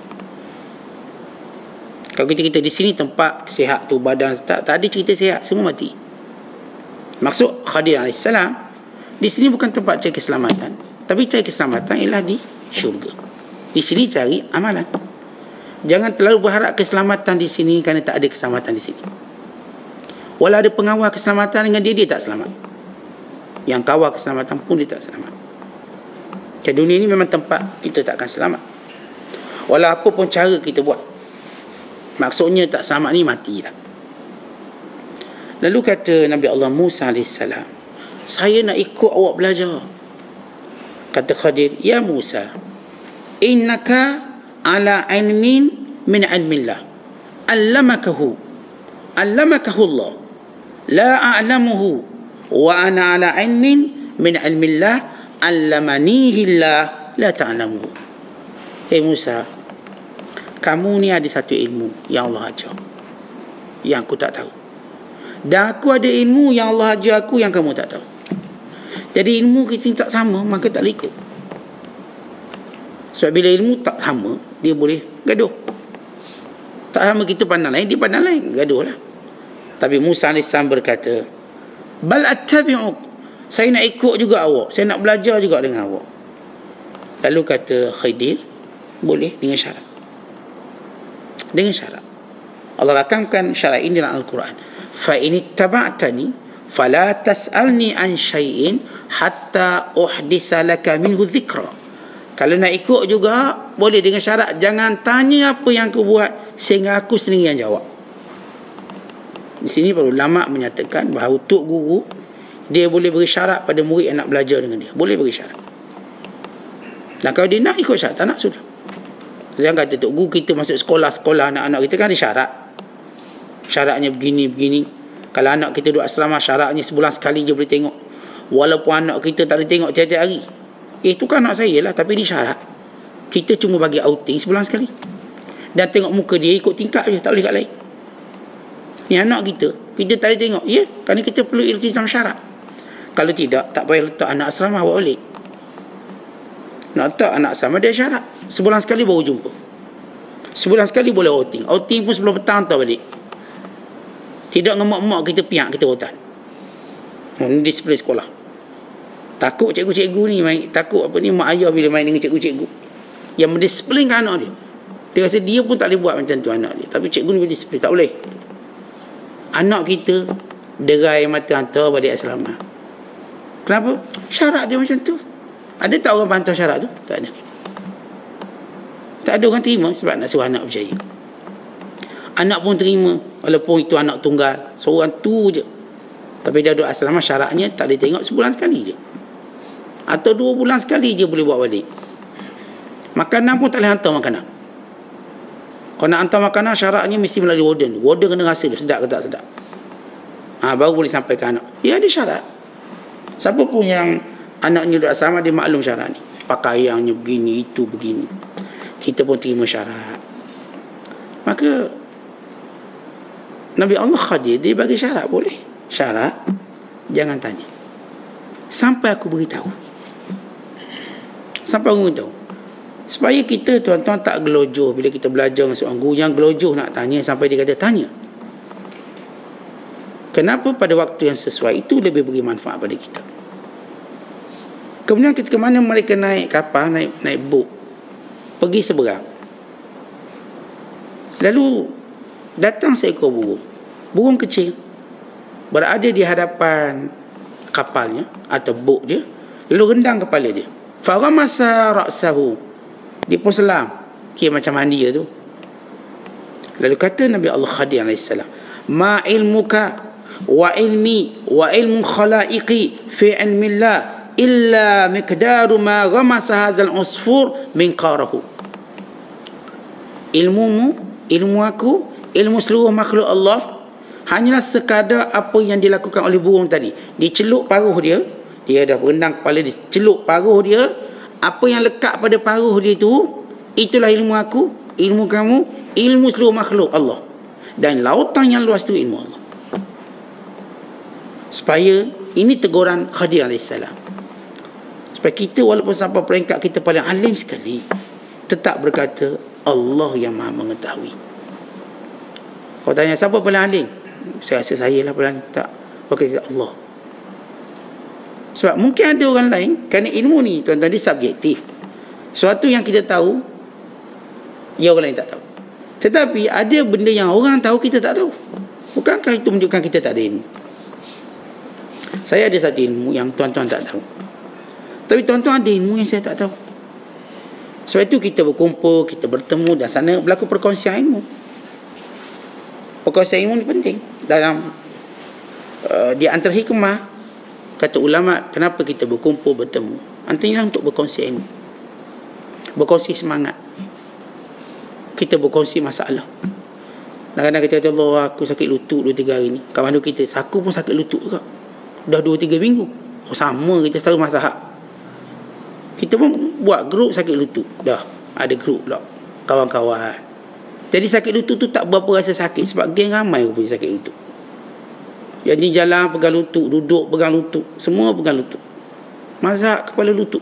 Kalau kita di sini tempat sihat tu, badan tak ada cerita sihat, semua mati. Maksud Khadir AS, di sini bukan tempat cari keselamatan. Tapi cari keselamatan ialah di syurga. Di sini cari amalan. Jangan terlalu berharap keselamatan di sini kerana tak ada keselamatan di sini. Walau ada pengawal keselamatan dengan dia tak selamat. Yang kawal keselamatan pun dia tak selamat. Jadi dunia ini memang tempat kita tak akan selamat. Walau apa pun cara kita buat. Maksudnya tak selamat ni matilah. Lalu kata Nabi Allah Musa AS, saya nak ikut awak belajar. Kata Khadir, ya Musa, innaka ala ilmin min ilmillah. Allamakahu Allah. La a'lamuhu. Wa ana ala ilmin min ilmillah. Allamanihillah. La ta'lamuhu. Hei Musa, kamu ni ada satu ilmu yang Allah ajar, yang aku tak tahu. Dan aku ada ilmu yang Allah ajar aku yang kamu tak tahu. Jadi ilmu kita tak sama, maka tak ikut. Sebab bila ilmu tak sama, dia boleh gaduh. Tak sama kita pandang lain, dia pandang lain, gaduh lah. Tapi Musa AS berkata, bal attabi'uk, saya nak ikut juga awak, saya nak belajar juga dengan awak. Lalu kata Khidir, boleh dengan syarat. Dengan syarat. Allah rakamkan syarat ini dalam Al-Quran. Fa in ittaba'tani fala tas'alni an syai'in hatta uhdisa laka minhu dhikra. Kalau nak ikut juga boleh dengan syarat, jangan tanya apa yang aku buat sehingga aku sendiri yang jawab. Di sini para ulama menyatakan bahawa untuk guru dia boleh beri syarat pada murid yang nak belajar dengan dia. Boleh beri syarat. Dan kalau dia nak ikut syarat, tak nak sudah. Jangan kata tok guru kita masuk sekolah-sekolah anak-anak kita kan ada syarat. Syaratnya begini-begini. Kalau anak kita duduk asrama, syaratnya sebulan sekali je boleh tengok. Walaupun anak kita tak boleh tengok tiap-tiap hari. Itu kan anak saya lah, tapi ini syarat. Kita cuma bagi outing sebulan sekali. Dan tengok muka dia ikut tingkap je, tak boleh kat lain. Ni anak kita tak boleh tengok. Ya, kerana kita perlu iltizam syarat. Kalau tidak, tak payah letak anak asrama awak balik. Nak letak anak asrama dia syarat. Sebulan sekali baru jumpa. Sebulan sekali boleh outing. Outing pun sebelum petang hantar balik. Tidak ngemak-mak kita piak, kita rotan. Ini disiplin sekolah. Takut cikgu-cikgu ni main, takut apa ni mak ayah bila main dengan cikgu-cikgu yang mendisiplinkan anak dia. Dia rasa dia pun tak boleh buat macam tu anak dia. Tapi cikgu ni boleh disiplin. Tak boleh. Anak kita derai mata hantar balik asrama. Kenapa? Syarat dia macam tu. Ada tak orang pantau syarat tu? Tak ada. Tak ada orang terima sebab nak suruh anak percaya. Anak pun terima walaupun itu anak tunggal, seorang tu je. Tapi dia duduk asrama, syaratnya tak boleh tengok sebulan sekali je. Atau 2 bulan sekali je boleh buat balik. Makanan pun tak boleh hantar makanan. Kalau nak hantar makanan, syaratnya mesti melalui warden. Warden kena rasa dia sedap ke tak sedap. Baru boleh sampai ke anak. Dia ada syarat. Siapa pun yang anaknya duduk asrama, dia maklum syarat ni. Pakaiannya begini, itu begini. Kita pun terima syarat. Maka Nabi Allah Khadir, dia bagi syarat, boleh. Syarat, jangan tanya sampai aku beritahu. Sampai aku beritahu. Supaya kita tuan-tuan tak gelojoh bila kita belajar dengan seorang guru. Yang gelojoh nak tanya sampai dia kata tanya. Kenapa pada waktu yang sesuai itu lebih beri manfaat pada kita. Kemudian ketika mana mereka naik kapal, naik bot, pergi seberang. Lalu datang seekor burung. Burung kecil berada di hadapan kapalnya atau bot dia, lalu rendang kepala dia. Faramasa ra'sahu, dia pun selam, kira macam mandi dia tu. Lalu kata Nabi Allah Khadir AS, ma ilmuka wa ilmi wa ilmu khalaiqi fi ilmillah illa miqdaru ma ghamasa hadzal usfur min qarahu. Ilmumu, ilmu aku, ilmu seluruh makhluk Allah hanyalah sekadar apa yang dilakukan oleh burung tadi. Dicelup paruh dia, dia dah berendang kepala dia, celup paruh dia, apa yang lekat pada paruh dia tu, itulah ilmu aku, ilmu kamu, ilmu seluruh makhluk Allah. Dan lautan yang luas tu ilmu Allah. Supaya ini teguran Khadir AS. Supaya kita walaupun sampai peringkat kita paling alim sekali, tetap berkata Allah yang Maha mengetahui. Kau tanya siapa paling alim? Saya rasa saya lah paling tak. Pakai Allah. Sebab mungkin ada orang lain, kerana ilmu ni tuan-tuan dia subjektif. Sesuatu yang kita tahu, yang orang lain tak tahu. Tetapi ada benda yang orang tahu kita tak tahu. Bukankah itu menunjukkan kita tak ada ilmu? Saya ada satu ilmu yang tuan-tuan tak tahu. Tapi tuan-tuan ada ilmu yang saya tak tahu. Sebab itu kita berkumpul, kita bertemu dan sana berlaku perkongsian ilmu. Perkongsian ilmu ni penting. Dalam di antara hikmah, kata ulama, kenapa kita berkumpul, bertemu? Antaranya untuk berkongsi ilmu, berkongsi semangat. Kita berkongsi masalah. Kadang-kadang kita kata, Allah, aku sakit lutut 2-3 hari ni. Kawan kita, aku pun sakit lutut juga. Dah 2-3 minggu. Oh, sama, kita selalu masalah. Kita pun buat grup sakit lutut. Dah ada grup pula, kawan-kawan. Jadi sakit lutut tu tak berapa rasa sakit, sebab geng ramai punya sakit lutut. Yang ni jalan pegang lutut, duduk pegang lutut, semua pegang lutut. Mazhab kepala lutut.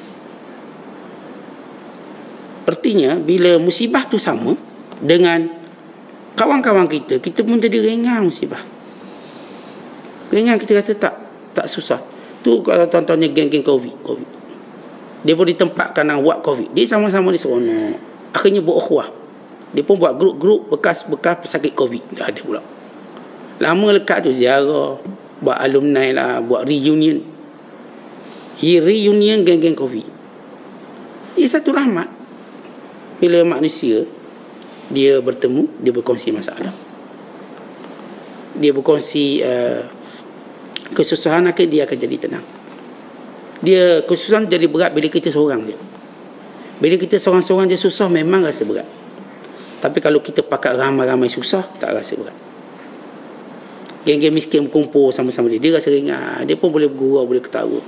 Artinya bila musibah tu sama dengan kawan-kawan kita, kita pun jadi ringan musibah. Ringan, kita rasa tak susah. Tu kalau tuan-tuannya geng-geng COVID. Dia pun ditempatkan nak buat COVID. Dia sama-sama di seronok. Akhirnya berukhuwah. Dia pun buat grup-grup bekas-bekas pesakit COVID. Dah ada pula. Lama lekat tu ziarah, buat alumni lah, buat reunion. Reunion geng-geng COVID. Ia satu rahmat. Bila manusia dia bertemu, dia berkongsi masalah, dia berkongsi kesusahan, dia akan jadi tenang. Dia kesusahan jadi berat bila kita seorang dia. Bila kita seorang-seorang dia susah, memang rasa berat. Tapi kalau kita pakat ramai-ramai susah, tak rasa berat. Geng-geng miskin berkumpul sama-sama dia rasa ringan. Dia pun boleh bergurau, boleh ketawa.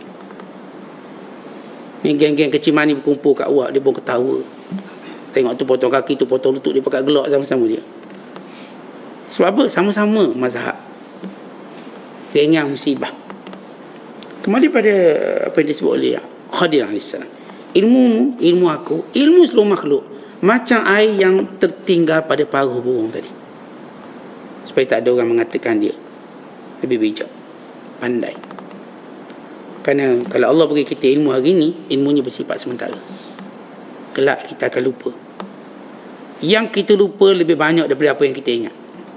Geng-geng kecil mani berkumpul kat awak, dia pun ketawa. Tengok tu potong kaki, tu potong lutut, dia pakat gelak sama-sama dia. Sebab apa? Sama-sama mazhab. Ringan musibah. Kembali pada apa yang disebut oleh Khadir AS. Ilmu aku, ilmu seluruh makhluk, macam air yang tertinggal pada paruh burung tadi. Supaya tak ada orang mengatakan dia lebih bijak, pandai. Kerana kalau Allah beri kita ilmu hari ni, ilmunya bersifat sementara. Kelak kita akan lupa. Yang kita lupa lebih banyak daripada apa yang kita ingat.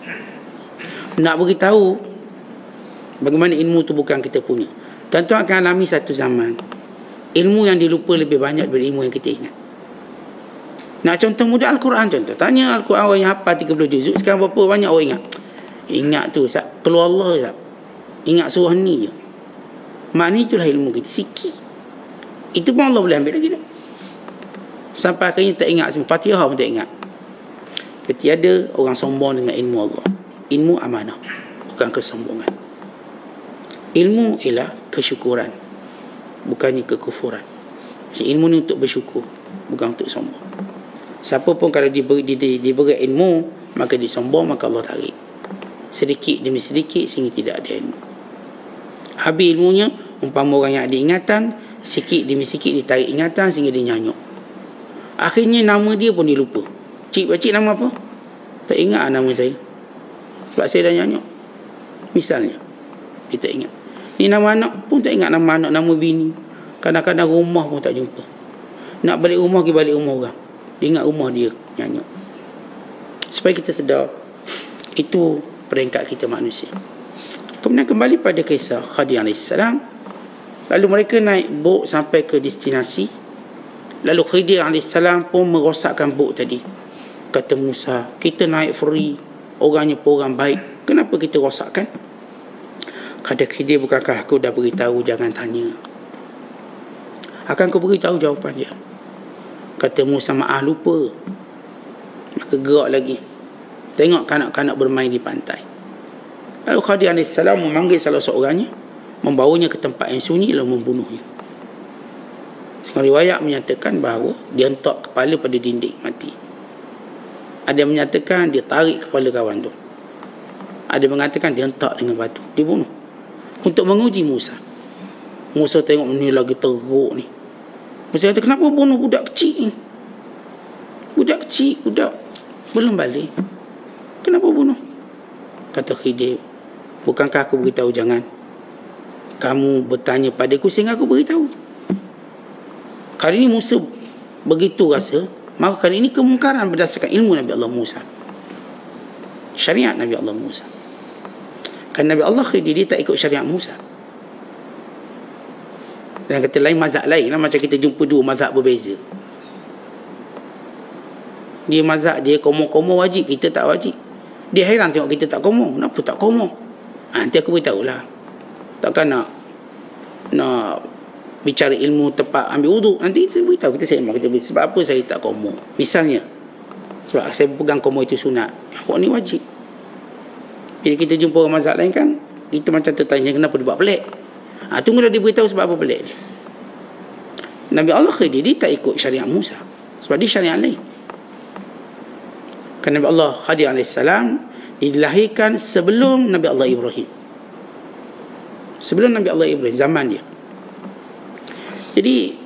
Nak beritahu bagaimana ilmu tu bukan kita punya. Tuan-tuan akan alami satu zaman, ilmu yang dilupa lebih banyak daripada ilmu yang kita ingat. Nak contoh mudah, Al-Quran contoh. Tanya Al-Quran orang yang hafal 30 juzuk, sekarang berapa banyak orang ingat? Ingat tu, keluar Allah, ingat surah ni je. Maknanya itulah ilmu kita, sikit. Itu pun Allah boleh ambil lagi tak? Sampai akhirnya tak ingat semua. Fatihah pun tak ingat. Tiada orang sombong dengan ilmu Allah. Ilmu amanah, bukan kesombongan. Ilmu ialah kesyukuran, bukannya kekufuran. Jadi ilmu ni untuk bersyukur, bukan untuk sombong. Siapa pun kalau diberi ilmu, maka disombong, maka Allah tarik sedikit demi sedikit sehingga tidak ada ilmu. Habis ilmunya, umpama orang yang ada ingatan, sikit demi sikit ditarik ingatan sehingga dia nyanyuk. Akhirnya nama dia pun dilupa. Cik nama apa? Tak ingat nama saya, sebab saya dah nyanyuk. Misalnya, dia tak ingat. Ni nama anak pun tak ingat, nama anak, nama bini. Kadang-kadang rumah pun tak jumpa. Nak balik rumah, pergi balik rumah orang. Dia ingat rumah dia, nyanyuk. Supaya kita sedar, itu peringkat kita manusia. Kemudian kembali pada kisah Khadir AS. Lalu mereka naik bot sampai ke destinasi. Lalu Khidir AS pun merosakkan bot tadi. Kata Musa, kita naik free, orangnya pun orang baik, kenapa kita rosakkan? Kata Khidir, bukankah aku dah beritahu jangan tanya? Akan aku beritahu jawapan dia. Kata Musa, maaf lupa. Maka gerak lagi, tengok kanak-kanak bermain di pantai. Lalu Khadir AS memanggil salah seorangnya, membawanya ke tempat yang sunyi lalu membunuhnya. Sekarang riwayat menyatakan bahawa dia hentak kepala pada dinding, mati. Ada yang menyatakan dia tarik kepala kawan tu. Ada yang mengatakan dia hentak dengan batu, dibunuh. Untuk menguji Musa. Musa tengok ni lagi teruk ni. Musa kata, kenapa bunuh budak kecil ni? Budak kecil, budak belum balik, kenapa bunuh? Kata Khidir, bukankah aku beritahu jangan? kamu bertanya padaku sehingga aku beritahu. Kali ini Musa begitu rasa, maka kali ini kemungkaran berdasarkan ilmu Nabi Allah Musa, syariat Nabi Allah Musa. Kan Nabi Allah Khidir dia tak ikut syariat Musa. Dan kata lain, mazhab lain lah, macam kita jumpa dua mazhab berbeza. Dia mazhab dia komo-komo wajib, kita tak wajib. Dia heran tengok kita tak komo. Kenapa tak komo? Nanti aku beritahu lah. Takkan nak bicara ilmu tempat ambil wuduk, nanti saya beritahu, kita sembang, kita beritahu sebab apa saya tak komo. Misalnya sebab saya pegang komo itu sunat, awak ni wajib. Bila kita jumpa orang mazhab lain kan, kita macam tertanya kenapa dia buat pelik. Tunggulah dia beritahu sebab apa pelik dia. Nabi Allah Khidir dia tak ikut syariat Musa, sebab dia syariat lain. Kan Nabi Allah Khidir AS dilahirkan sebelum Nabi Allah Ibrahim. Sebelum Nabi Allah Ibrahim, zaman dia. Jadi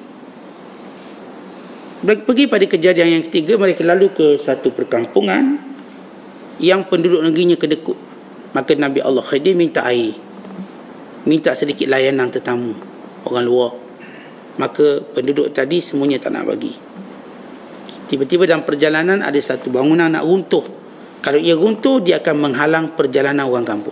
pergi pada kejadian yang ketiga, mereka lalu ke satu perkampungan yang penduduk negerinya kedekut. Maka Nabi Allah Khidir minta air, minta sedikit layanan tetamu orang luar. Maka penduduk tadi semuanya tak nak bagi. Tiba-tiba dalam perjalanan ada satu bangunan nak runtuh. Kalau ia runtuh, dia akan menghalang perjalanan orang kampung.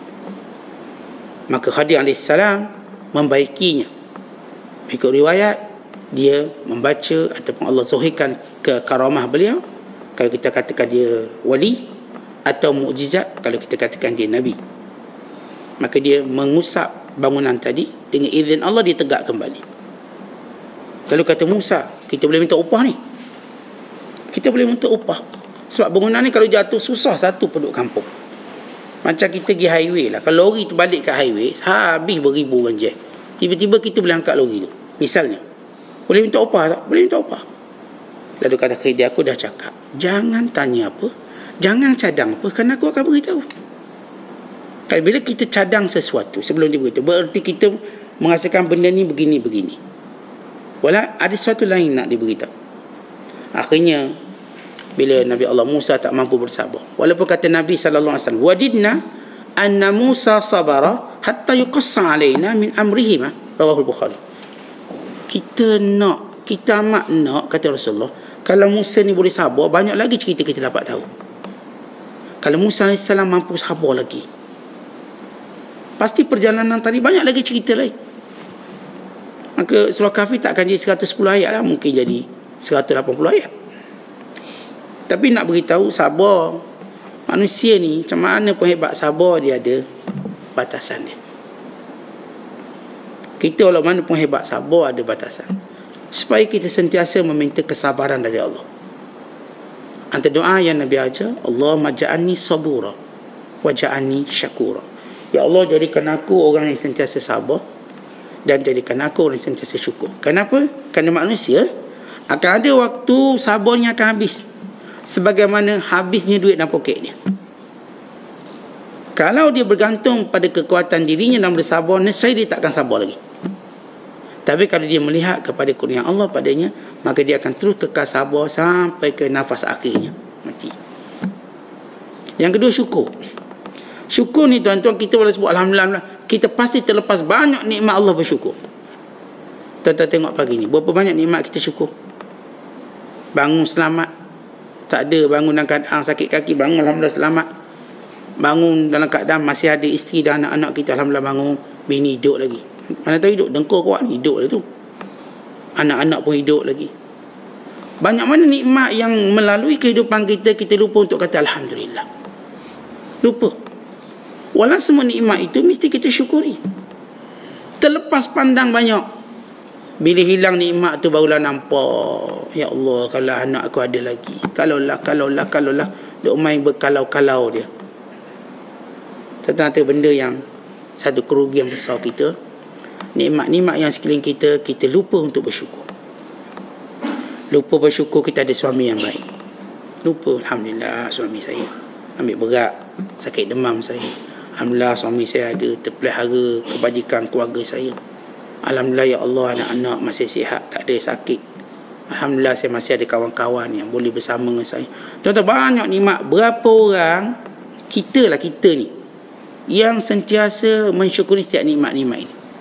Maka Khidir AS membaikinya. Ikut riwayat, dia membaca ataupun Allah zuhirkan ke karamah beliau, kalau kita katakan dia wali, atau mukjizat kalau kita katakan dia nabi. Maka dia mengusap bangunan tadi, dengan izin Allah dia tegak kembali. Lalu kata Musa, kita boleh minta upah ni? Kita boleh minta upah. Sebab bangunan ni kalau jatuh susah satu penduduk kampung. Macam kita pergi highway lah, kalau lori tu balik kat highway, habis beribu orang je. Tiba-tiba kita boleh angkat lori tu, misalnya. Boleh minta upah tak? Boleh minta upah. Lalu kata Khidir, aku dah cakap, jangan tanya apa, jangan cadang apa, kerana aku akan beritahu. Kalau bila kita cadang sesuatu sebelum dia beritahu, berarti kita merasakan benda ni begini-begini. Walau ada sesuatu lain nak diberitahu. Akhirnya bila Nabi Allah Musa tak mampu bersabar, walaupun kata Nabi SAW, wadidna anna Musa sabara hatta yuqassa alaina min amrihima, rawahul Bukhari. Kita amat nak, kata Rasulullah, kalau Musa ni boleh sabar, banyak lagi cerita kita dapat tahu. Kalau Musa AS mampu sabar lagi, pasti perjalanan tadi banyak lagi cerita lain. Maka surah Kahfi takkan jadi 110 ayat lah, mungkin jadi 180 ayat. Tapi nak beritahu sabar manusia ni, macam mana pun hebat sabar, dia ada batasan dia. Kita walau mana pun hebat sabar, ada batasan. Supaya kita sentiasa meminta kesabaran dari Allah. Antara doa yang Nabi ajar, Allahumma ja'alni sabura wa ja'alni syakura. Ya Allah, jadikan aku orang yang sentiasa sabar, dan jadikan aku orang yang sentiasa syukur. Kenapa? Kerana manusia akan ada waktu sabarnya akan habis, sebagaimana habisnya duit dalam poket dia. Kalau dia bergantung pada kekuatan dirinya dan bersabar, nescaya dia takkan sabar lagi. Tapi kalau dia melihat kepada kurnia Allah padanya, maka dia akan terus kekal sabar sampai ke nafas akhirnya, mati. Yang kedua, syukur. Syukur ni tuan-tuan, kita boleh sebut Alhamdulillah, kita pasti terlepas banyak nikmat Allah bersyukur. Tuan-tuan tengok pagi ni, berapa banyak nikmat kita syukur. Bangun selamat, tak ada bangun dalam keadaan sakit kaki, bangun Alhamdulillah selamat. Bangun dalam keadaan masih ada isteri dan anak-anak kita, Alhamdulillah bangun. Bini hidup lagi, mana tahu hidup, dengkur kuat ni, hidup lah tu. Anak-anak pun hidup lagi. Banyak mana nikmat yang melalui kehidupan kita, kita lupa untuk kata Alhamdulillah. Lupa. Walau semua nikmat itu mesti kita syukuri. Terlepas pandang banyak. Bila hilang nikmat tu barulah nampak, ya Allah, kalau anak aku ada lagi, kalaulah duk main berkalau-kalau dia. Tentang benda yang satu kerugian besar kita, nikmat-nikmat yang sekeliling kita, kita lupa untuk bersyukur. Lupa bersyukur kita ada suami yang baik. Lupa, Alhamdulillah suami saya ambil berat, sakit demam saya. Alhamdulillah suami saya ada terpelihara kebajikan keluarga saya. Alhamdulillah ya Allah, anak-anak masih sihat, tak ada sakit. Alhamdulillah saya masih ada kawan-kawan yang boleh bersama dengan saya. Tuan-tuan, banyak nikmat. Berapa orang kita ni yang sentiasa mensyukuri setiap nikmat-nikmat ini.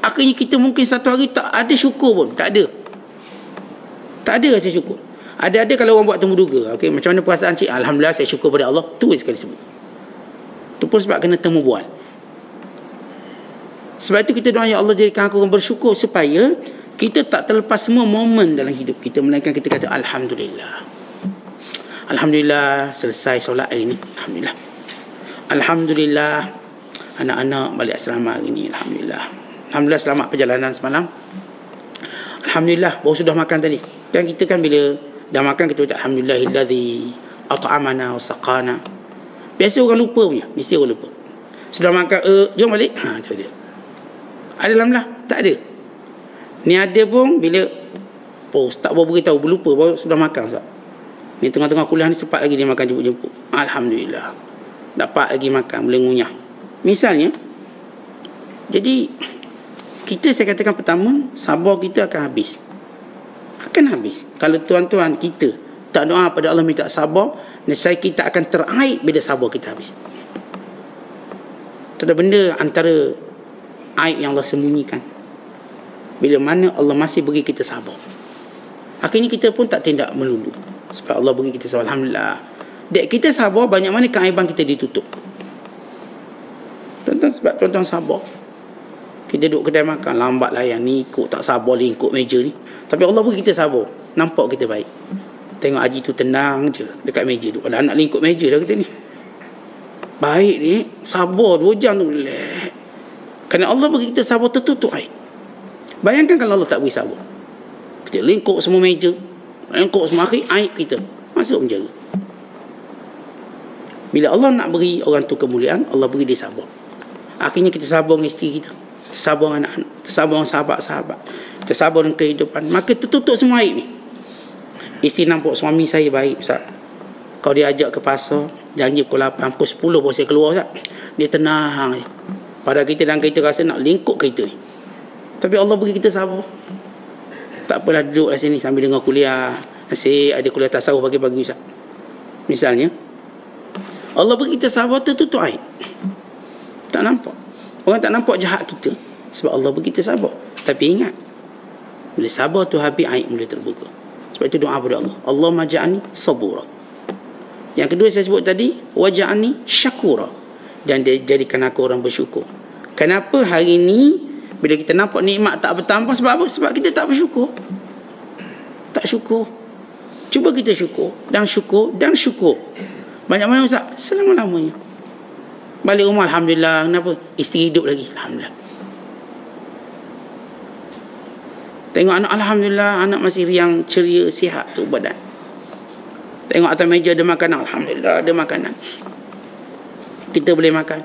Akhirnya kita mungkin satu hari tak ada syukur pun. Tak ada. Tak ada rasa syukur. Ada kalau orang buat temu duga. Okay, macam mana perasaan cik? Alhamdulillah saya syukur pada Allah. Tulis sekali sebut. Itu pun sebab kena temu bual. Sebab itu kita doa, ya Allah jadikan aku orang bersyukur supaya kita tak terlepas semua momen dalam hidup kita, melainkan kita kata Alhamdulillah. Alhamdulillah selesai solat hari ni. Alhamdulillah. Alhamdulillah anak-anak balik asrama hari ni. Alhamdulillah. Alhamdulillah selamat perjalanan semalam. Alhamdulillah baru sudah makan tadi. Kan kita kan bila dah makan kita ucap Alhamdulillahillazi at'amana wa saqana. Biasa orang lupa punya, mesti orang lupa. Sudah makan, jom balik. Tu dia. Ada Alhamdulillah? Tak ada. Ni ada pun bila Ustaz baru beritahu, berlupa baru sudah makan Ustaz. Ni tengah-tengah kuliah ni sempat lagi dia makan jemput-jemput. Alhamdulillah. Dapat lagi makan, boleh ngunyah. Misalnya, jadi kita saya katakan pertama, sabar kita akan habis. Akan habis. Kalau tuan-tuan kita tak doa pada Allah minta sabar, nescaya kita akan teraib bila sabar kita habis. Tak ada benda antara aib yang Allah sembunyikan. Bila mana Allah masih bagi kita sabar. Akhirnya kita pun tak tindak melulu. Sebab Allah bagi kita sabar. Alhamdulillah. Dek kita sabar, banyak mana keaiban kita ditutup. Tuan-tuan, sebab tuan-tuan sabar. Kita duduk kedai makan, lambat layan ni, ikut tak sabar lingkup meja ni. Tapi Allah bagi kita sabar. Nampak kita baik. Tengok Haji tu tenang je dekat meja tu. Ada anak lingkup meja dah kita ni. Baik ni, sabar 2 jam tu. Kerana Allah bagi kita sabar tertutup aib. Bayangkan kalau Allah tak beri sabar. Kita lingkup semua meja, lingkup semua akhir, aib kita masuk penjara. Bila Allah nak beri orang tu kemuliaan, Allah beri dia sabar. Akhirnya kita sabar dengan isteri kita, tersabar dengan anak-anak, tersabar dengan sahabat-sahabat, tersabar dengan kehidupan. Maka tertutup semua aib ni. Isteri nampak suami saya baik Ustaz. Kalau dia ajak ke pasar, janji pukul 8, pukul 10 baru saya keluar Ustaz. Dia tenang je. Padahal kita dalam kereta rasa nak lingkup kereta ni. Tapi Allah bagi kita sabar. Tak apalah, duduk di sini sambil dengar kuliah. Asyik ada kuliah tasawuf pagi-pagi Ustaz. Misalnya, Allah bagi kita sabar tertutup aib. Tak nampak. Orang tak nampak jahat kita sebab Allah bagi kita sabar. Tapi ingat, bila sabar tu habis, aib mula terbuka. Sebab itu doa pada Allah. Allahumma ja'alni sabura. Yang kedua saya sebut tadi, waja'alni syakura. Dan dia jadikan aku orang bersyukur. Kenapa hari ni bila kita nampak nikmat tak bertambah, sebab apa? Sebab kita tak bersyukur. Tak syukur. Cuba kita syukur dan syukur dan syukur. Banyak mana Ustaz? Selama-lamanya. Balik rumah Alhamdulillah. Kenapa? Isteri hidup lagi. Alhamdulillah. Tengok anak, Alhamdulillah, anak masih riang, ceria, sihat tu badan. Tengok atas meja ada makanan, Alhamdulillah ada makanan. Kita boleh makan.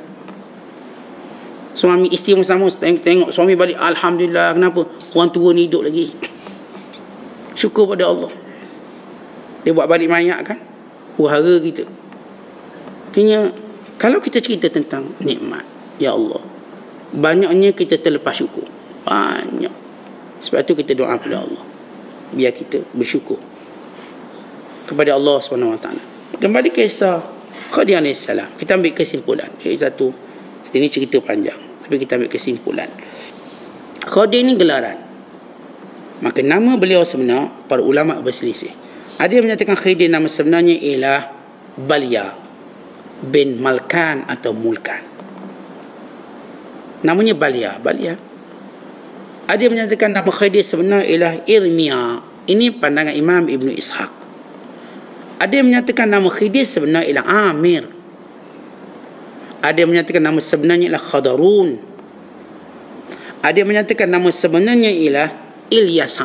Suami isteri pun sama. Tengok suami balik, Alhamdulillah. Kenapa? Orang tua ni hidup lagi. Syukur pada Allah. Dia buat balik mayat kan, wahara kita. Artinya, kalau kita cerita tentang nikmat, ya Allah, banyaknya kita terlepas syukur. Banyak. Sebab itu kita doa kepada Allah, biar kita bersyukur kepada Allah SWT. Kembali kisah Khadir AS. Kita ambil kesimpulan. Satu, ini cerita panjang, tapi kita ambil kesimpulan. Khadir ni gelaran. Maka nama beliau sebenar, para ulama berselisih. Ada yang menyatakan Khadir nama sebenarnya ialah Balya bin Malkan atau Mulkan. Namanya Balya. Ada yang menyatakan nama Khadir sebenar ialah Irmia. Ini pandangan Imam Ibn Ishaq. Ada yang menyatakan nama Khadir sebenar ialah Amir. Ada yang menyatakan nama sebenarnya ialah Khadarun. Ada yang menyatakan nama sebenarnya ialah Ilyasa.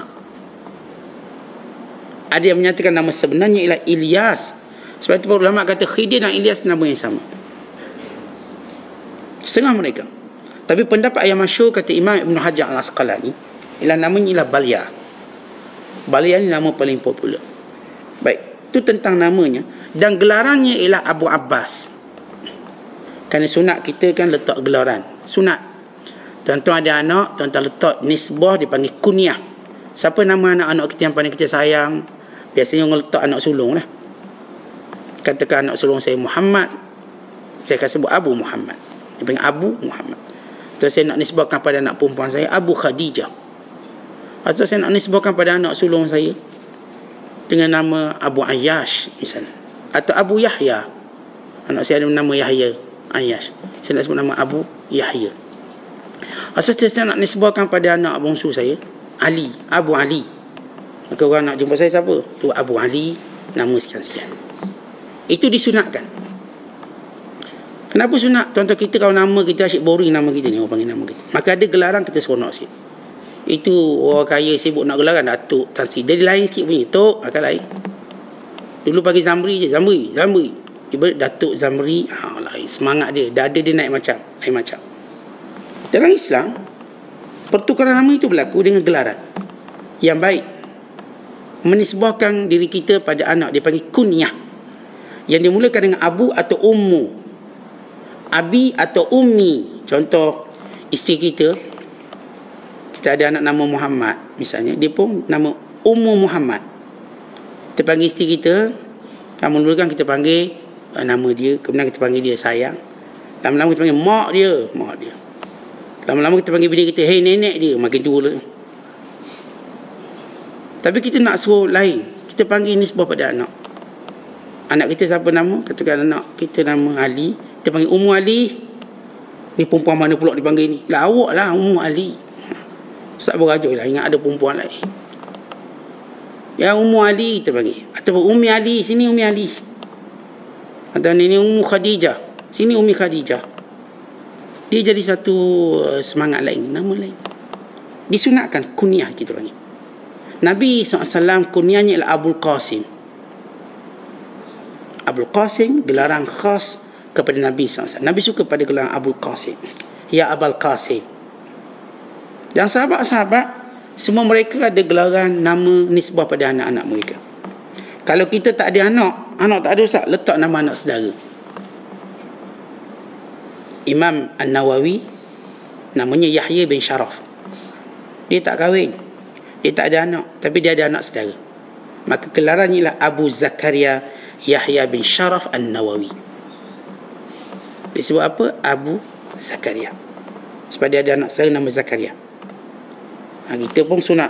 Ada yang menyatakan nama sebenarnya ialah Ilyas. Sebab itu para ulama kata Khidir dan Ilyas nama yang sama. Setengah mereka. Tapi pendapat yang masyhur kata Imam Ibn Hajar Al-Asqalani ialah namanya ialah Balya. Balya ni nama paling popular. Baik, itu tentang namanya. Dan gelarannya ialah Abu Abbas. Kerana sunat kita kan letak gelaran. Sunat. Tuan-tuan ada anak, tuan-tuan letak nisbah dipanggil kunyah. Siapa nama anak-anak kita yang paling kita sayang? Biasanya orang letak anak sulung lah. Katakan anak sulung saya Muhammad, saya akan sebut Abu Muhammad. Dia panggil Abu Muhammad. Atau saya nak nisbahkan pada anak perempuan saya Abu Khadijah. Atau saya nak nisbahkan pada anak sulung saya dengan nama Abu Ayyash misalnya. Atau Abu Yahya. Anak saya ada nama Yahya Ayyash. Saya nak sebut nama Abu Yahya. Asal saya nak nisbahkan pada anak bongsu saya Ali, Abu Ali. Maka orang nak jumpa saya siapa? Tu Abu Ali, nama sekian-sekian. Itu disunatkan. Kenapa sunat? Tuan-tuan, kita kalau nama kita asyik boring nama kita ni, orang panggil nama kita. Maka ada gelaran kita seronok sikit. Itu orang kaya sibuk nak gelaran, Datuk, Tan Sri. Dia lain sikit bunyi. Tok, akan lain. Dulu pagi Zamri je, Zamri. Tiba Datuk Zamri, lain. Semangat dia. Dada dia naik macam. Lain macam. Dalam Islam, pertukaran nama itu berlaku dengan gelaran yang baik. Menisbahkan diri kita pada anak, dia panggil kunyah. Yang dimulakan dengan Abu atau Ummu. Abi atau Ummi. Contoh, isteri kita ada anak nama Muhammad misalnya, dia pun nama Ummu Muhammad. Kita panggil isteri kita, lama-lama kan kita panggil nama dia, kemudian kita panggil dia sayang. Lama-lama kita panggil mak dia. Lama-lama kita panggil bini kita, hei nenek dia, makin tua lah. Tapi kita nak suruh lain, kita panggil nisbah pada anak. Anak kita siapa nama? Katakan anak kita nama Ali, kita panggil Ummu Ali. Ni perempuan mana pula dipanggil ni? Lah awak lah Ummu Ali. Ustaz berajuk lah, ingat ada perempuan lain. Yang Ummu Ali kita panggil. Atau Ummi Ali, sini Ummi Ali. Atau ni Ummu Khadijah, sini Ummi Khadijah. Dia jadi satu semangat lain, nama lain. Disunatkan kunyah kita panggil. Nabi SAW kunyahnya ialah Abul Qasim. Abul Qasim gelaran khas kepada Nabi SAW. Nabi suka pada gelaran Abul Qasim. Ya Abul Qasim. Dan sahabat-sahabat, semua mereka ada gelaran nama nisbah pada anak-anak mereka. Kalau kita tak ada anak tak ada Ustaz, letak nama anak saudara. Imam An-Nawawi namanya Yahya bin Sharaf. Dia tak kahwin, dia tak ada anak, tapi dia ada anak saudara. Maka gelarannya ialah Abu Zakaria Yahya bin Sharaf An-Nawawi. Disebut apa? Abu Zakaria. Sebab dia ada anak saudara nama Zakaria. Kita pun sunat.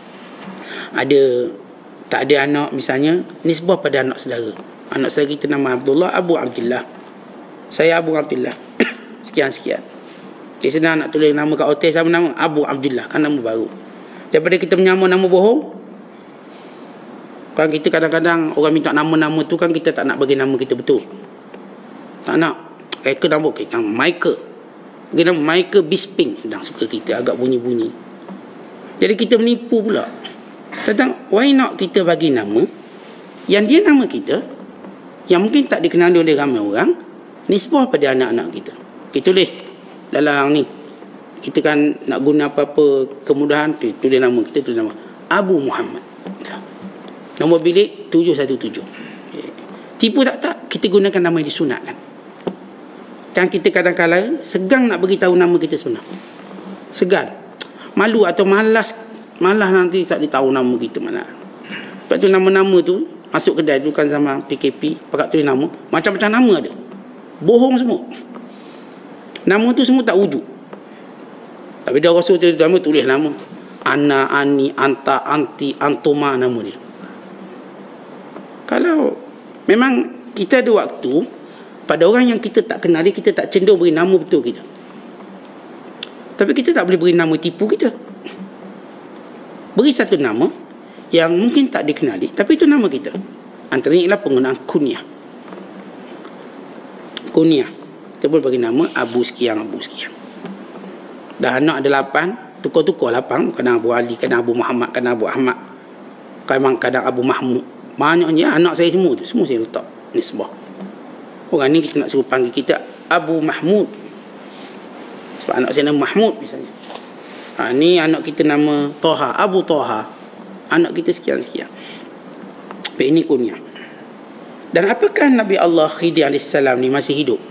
Tak ada anak misalnya, nisbah pada anak saudara. Anak saudara kita nama Abdullah, Abu Abdullah. Saya Abu Abdullah. Sekian-sekian. Okay, senang nak tulis nama kat hotel, sama nama Abu Abdullah, kan nama baru. Daripada kita menyama nama bohong. Kan kita kadang-kadang orang minta nama-nama tu kan kita tak nak bagi nama kita betul. Tak nak. Reka nama kita Michael. Bagi nama Michael Bisping, sedang suka kita agak bunyi-bunyi. Jadi kita menipu pula. Kadang why not kita bagi nama yang dia nama kita, yang mungkin tak dikenali oleh ramai orang, nisbah pada anak-anak kita. Kita tulis dalam ni, kita kan nak guna apa-apa kemudahan, tulis nama kita, tulis nama Abu Muhammad. Nombor bilik 717. Tipu tak, kita gunakan nama yang disunatkan. Kan kita kadang-kadang segan nak beritahu nama kita sebenar. Segan. Malu atau malas nanti tak ditahu nama kita mana. Sebab tu nama-nama tu masuk kedai tu kan zaman PKP, pakat tulis nama, macam-macam nama ada. Bohong semua. Nama tu semua tak wujud. Tapi dia rasul tu nama tulis nama Ana, Ani, Anta, Anti, Antoma, nama dia. Kalau memang kita ada waktu, pada orang yang kita tak kenali, kita tak cenderung beri nama betul kita. Tapi kita tak boleh beri nama tipu kita. Beri satu nama yang mungkin tak dikenali, tapi itu nama kita. Antaranya ialah penggunaan kunyah. Kunyah. Kita boleh bagi nama Abu Sekian, Abu Sekian. Dah anak ada 8, tukar-tukar 8. Kadang Abu Ali, kadang Abu Muhammad, kadang Abu Ahmad, kadang Abu Mahmud. Banyaknya anak saya semua tu. Semua saya letak nisbah. Orang ni kita nak suruh panggil kita Abu Mahmud. Sebab anak saya nama Mahmud misalnya. Ni anak kita nama Toha, Abu Toha. Anak kita sekian-sekian. Ini kunyah. Dan apakah Nabi Allah Khidir AS ni masih hidup?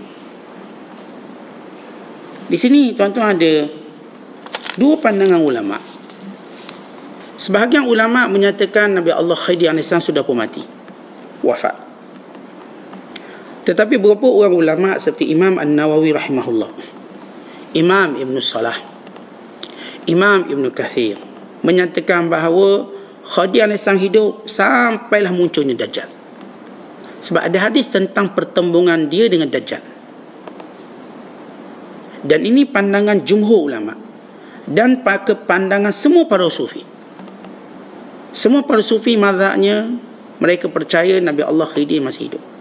Di sini tuan-tuan ada dua pandangan ulama. Sebahagian ulama menyatakan Nabi Allah Khidir AS sudah pun mati, wafat. Tetapi beberapa orang ulama seperti Imam An-Nawawi rahimahullah, Imam Ibn Salah, Imam Ibn Kathir menyatakan bahawa Khadir AS hidup sampailah munculnya Dajjal. Sebab ada hadis tentang pertembungan dia dengan Dajjal. Dan ini pandangan jumhur ulama dan pandangan semua para sufi. Semua para sufi mazhabnya mereka percaya Nabi Allah Khidir masih hidup.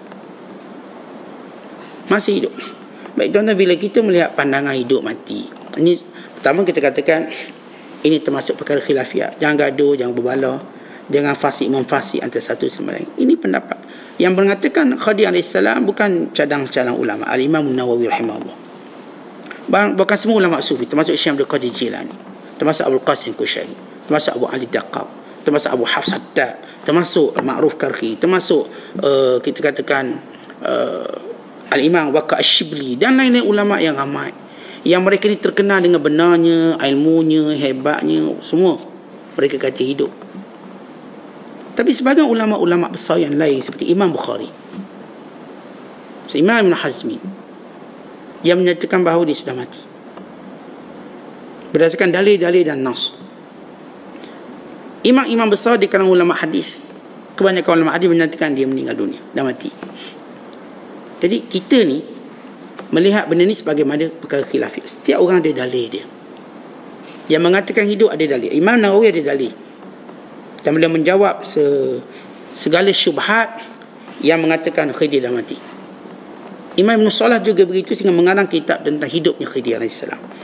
Masih hidup. Baik tuan-tuan, bila kita melihat pandangan hidup mati, ini pertama kita katakan ini termasuk perkara khilafiyah. Jangan gaduh, jangan berbalah, jangan fasik memfasik antara satu sama lain. Ini pendapat yang mengatakan Khadir AS bukan cadang-cadang ulama. Al-Imam Nawawi rahimahullah. Bukan semua ulama sufi, termasuk Syekh Abdul Qadir Jilani, termasuk Abdul Qasim Kushairi, termasuk Abu Ali Daqqaq, termasuk Abu Hafs Haddad, termasuk Ma'ruf Karhi, termasuk kita katakan Al-Imam Waqi' Ash-Shibli dan lain-lain ulama yang ramai, yang mereka ni terkenal dengan benarnya, ilmunya, hebatnya, semua mereka kata hidup. Tapi sebagian ulama-ulama besar yang lain seperti Imam Bukhari, Imam Ibn Hazmi, yang menyatakan bahawa dia sudah mati berdasarkan dalil-dalil dan nas. Imam-imam besar di kalangan ulama hadis, kebanyakan ulama hadis menyatakan dia meninggal dunia, dah mati. Jadi kita ni melihat benda ni sebagai perkara khilafiyah. Setiap orang ada dalil dia. Yang mengatakan hidup ada dalil. Imam Nawawi ada dalil. Dan beliau menjawab segala syubhat yang mengatakan Khidir dah mati. Imam Ibn Salah juga begitu, sehingga mengarang kitab tentang hidupnya Khidir AS.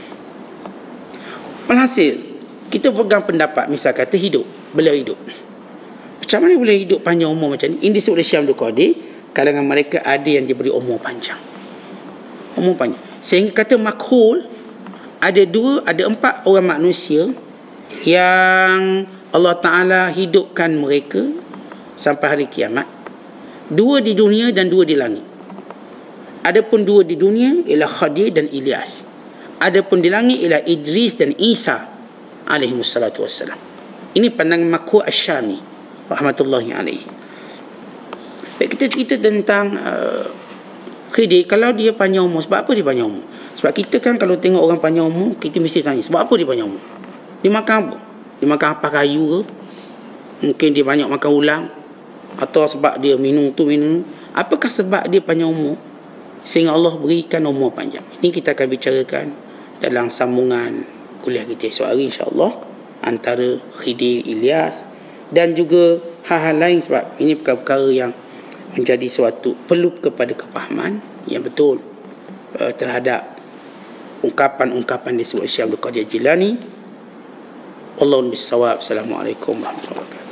Alhasil, kita pegang pendapat, misal kata hidup, beliau hidup. Macam mana boleh hidup panjang umur macam ni? Ini disebut oleh Syekh Abdul Qadir, kalangan mereka ada yang diberi umur panjang. Umur panjang. Sehingga kata makhul, ada 4 orang manusia yang Allah Ta'ala hidupkan mereka sampai hari kiamat. 2 di dunia dan 2 di langit. Adapun 2 di dunia ialah Khadir dan Ilyas. Adapun di langit ialah Idris dan Isa alaihi wassalatu wassalam. Ini pandangan Makhul Asy-Syami rahmatullahi alaihi. Baik, kita cerita tentang Khidir. Kalau dia panjang umur, sebab apa dia panjang umur? Sebab kita kan kalau tengok orang panjang umur, kita mesti tanya, sebab apa dia panjang umur? Dia makan apa? Dia makan apa kayu ke? Mungkin dia banyak makan ulang, atau sebab dia minum tu minum. Apakah sebab dia panjang umur sehingga Allah berikan umur panjang? Ini kita akan bicarakan dalam sambungan kuliah kita esok hari insya-Allah, antara Khidir, Ilyas dan juga hal-hal lain, sebab ini perkara-perkara yang menjadi suatu perlu kepada kefahaman yang betul terhadap ungkapan-ungkapan disebut Syekh Abdul Qadir Jilani. Wallahu a'lam bissawab. Assalamualaikum warahmatullahi wabarakatuh.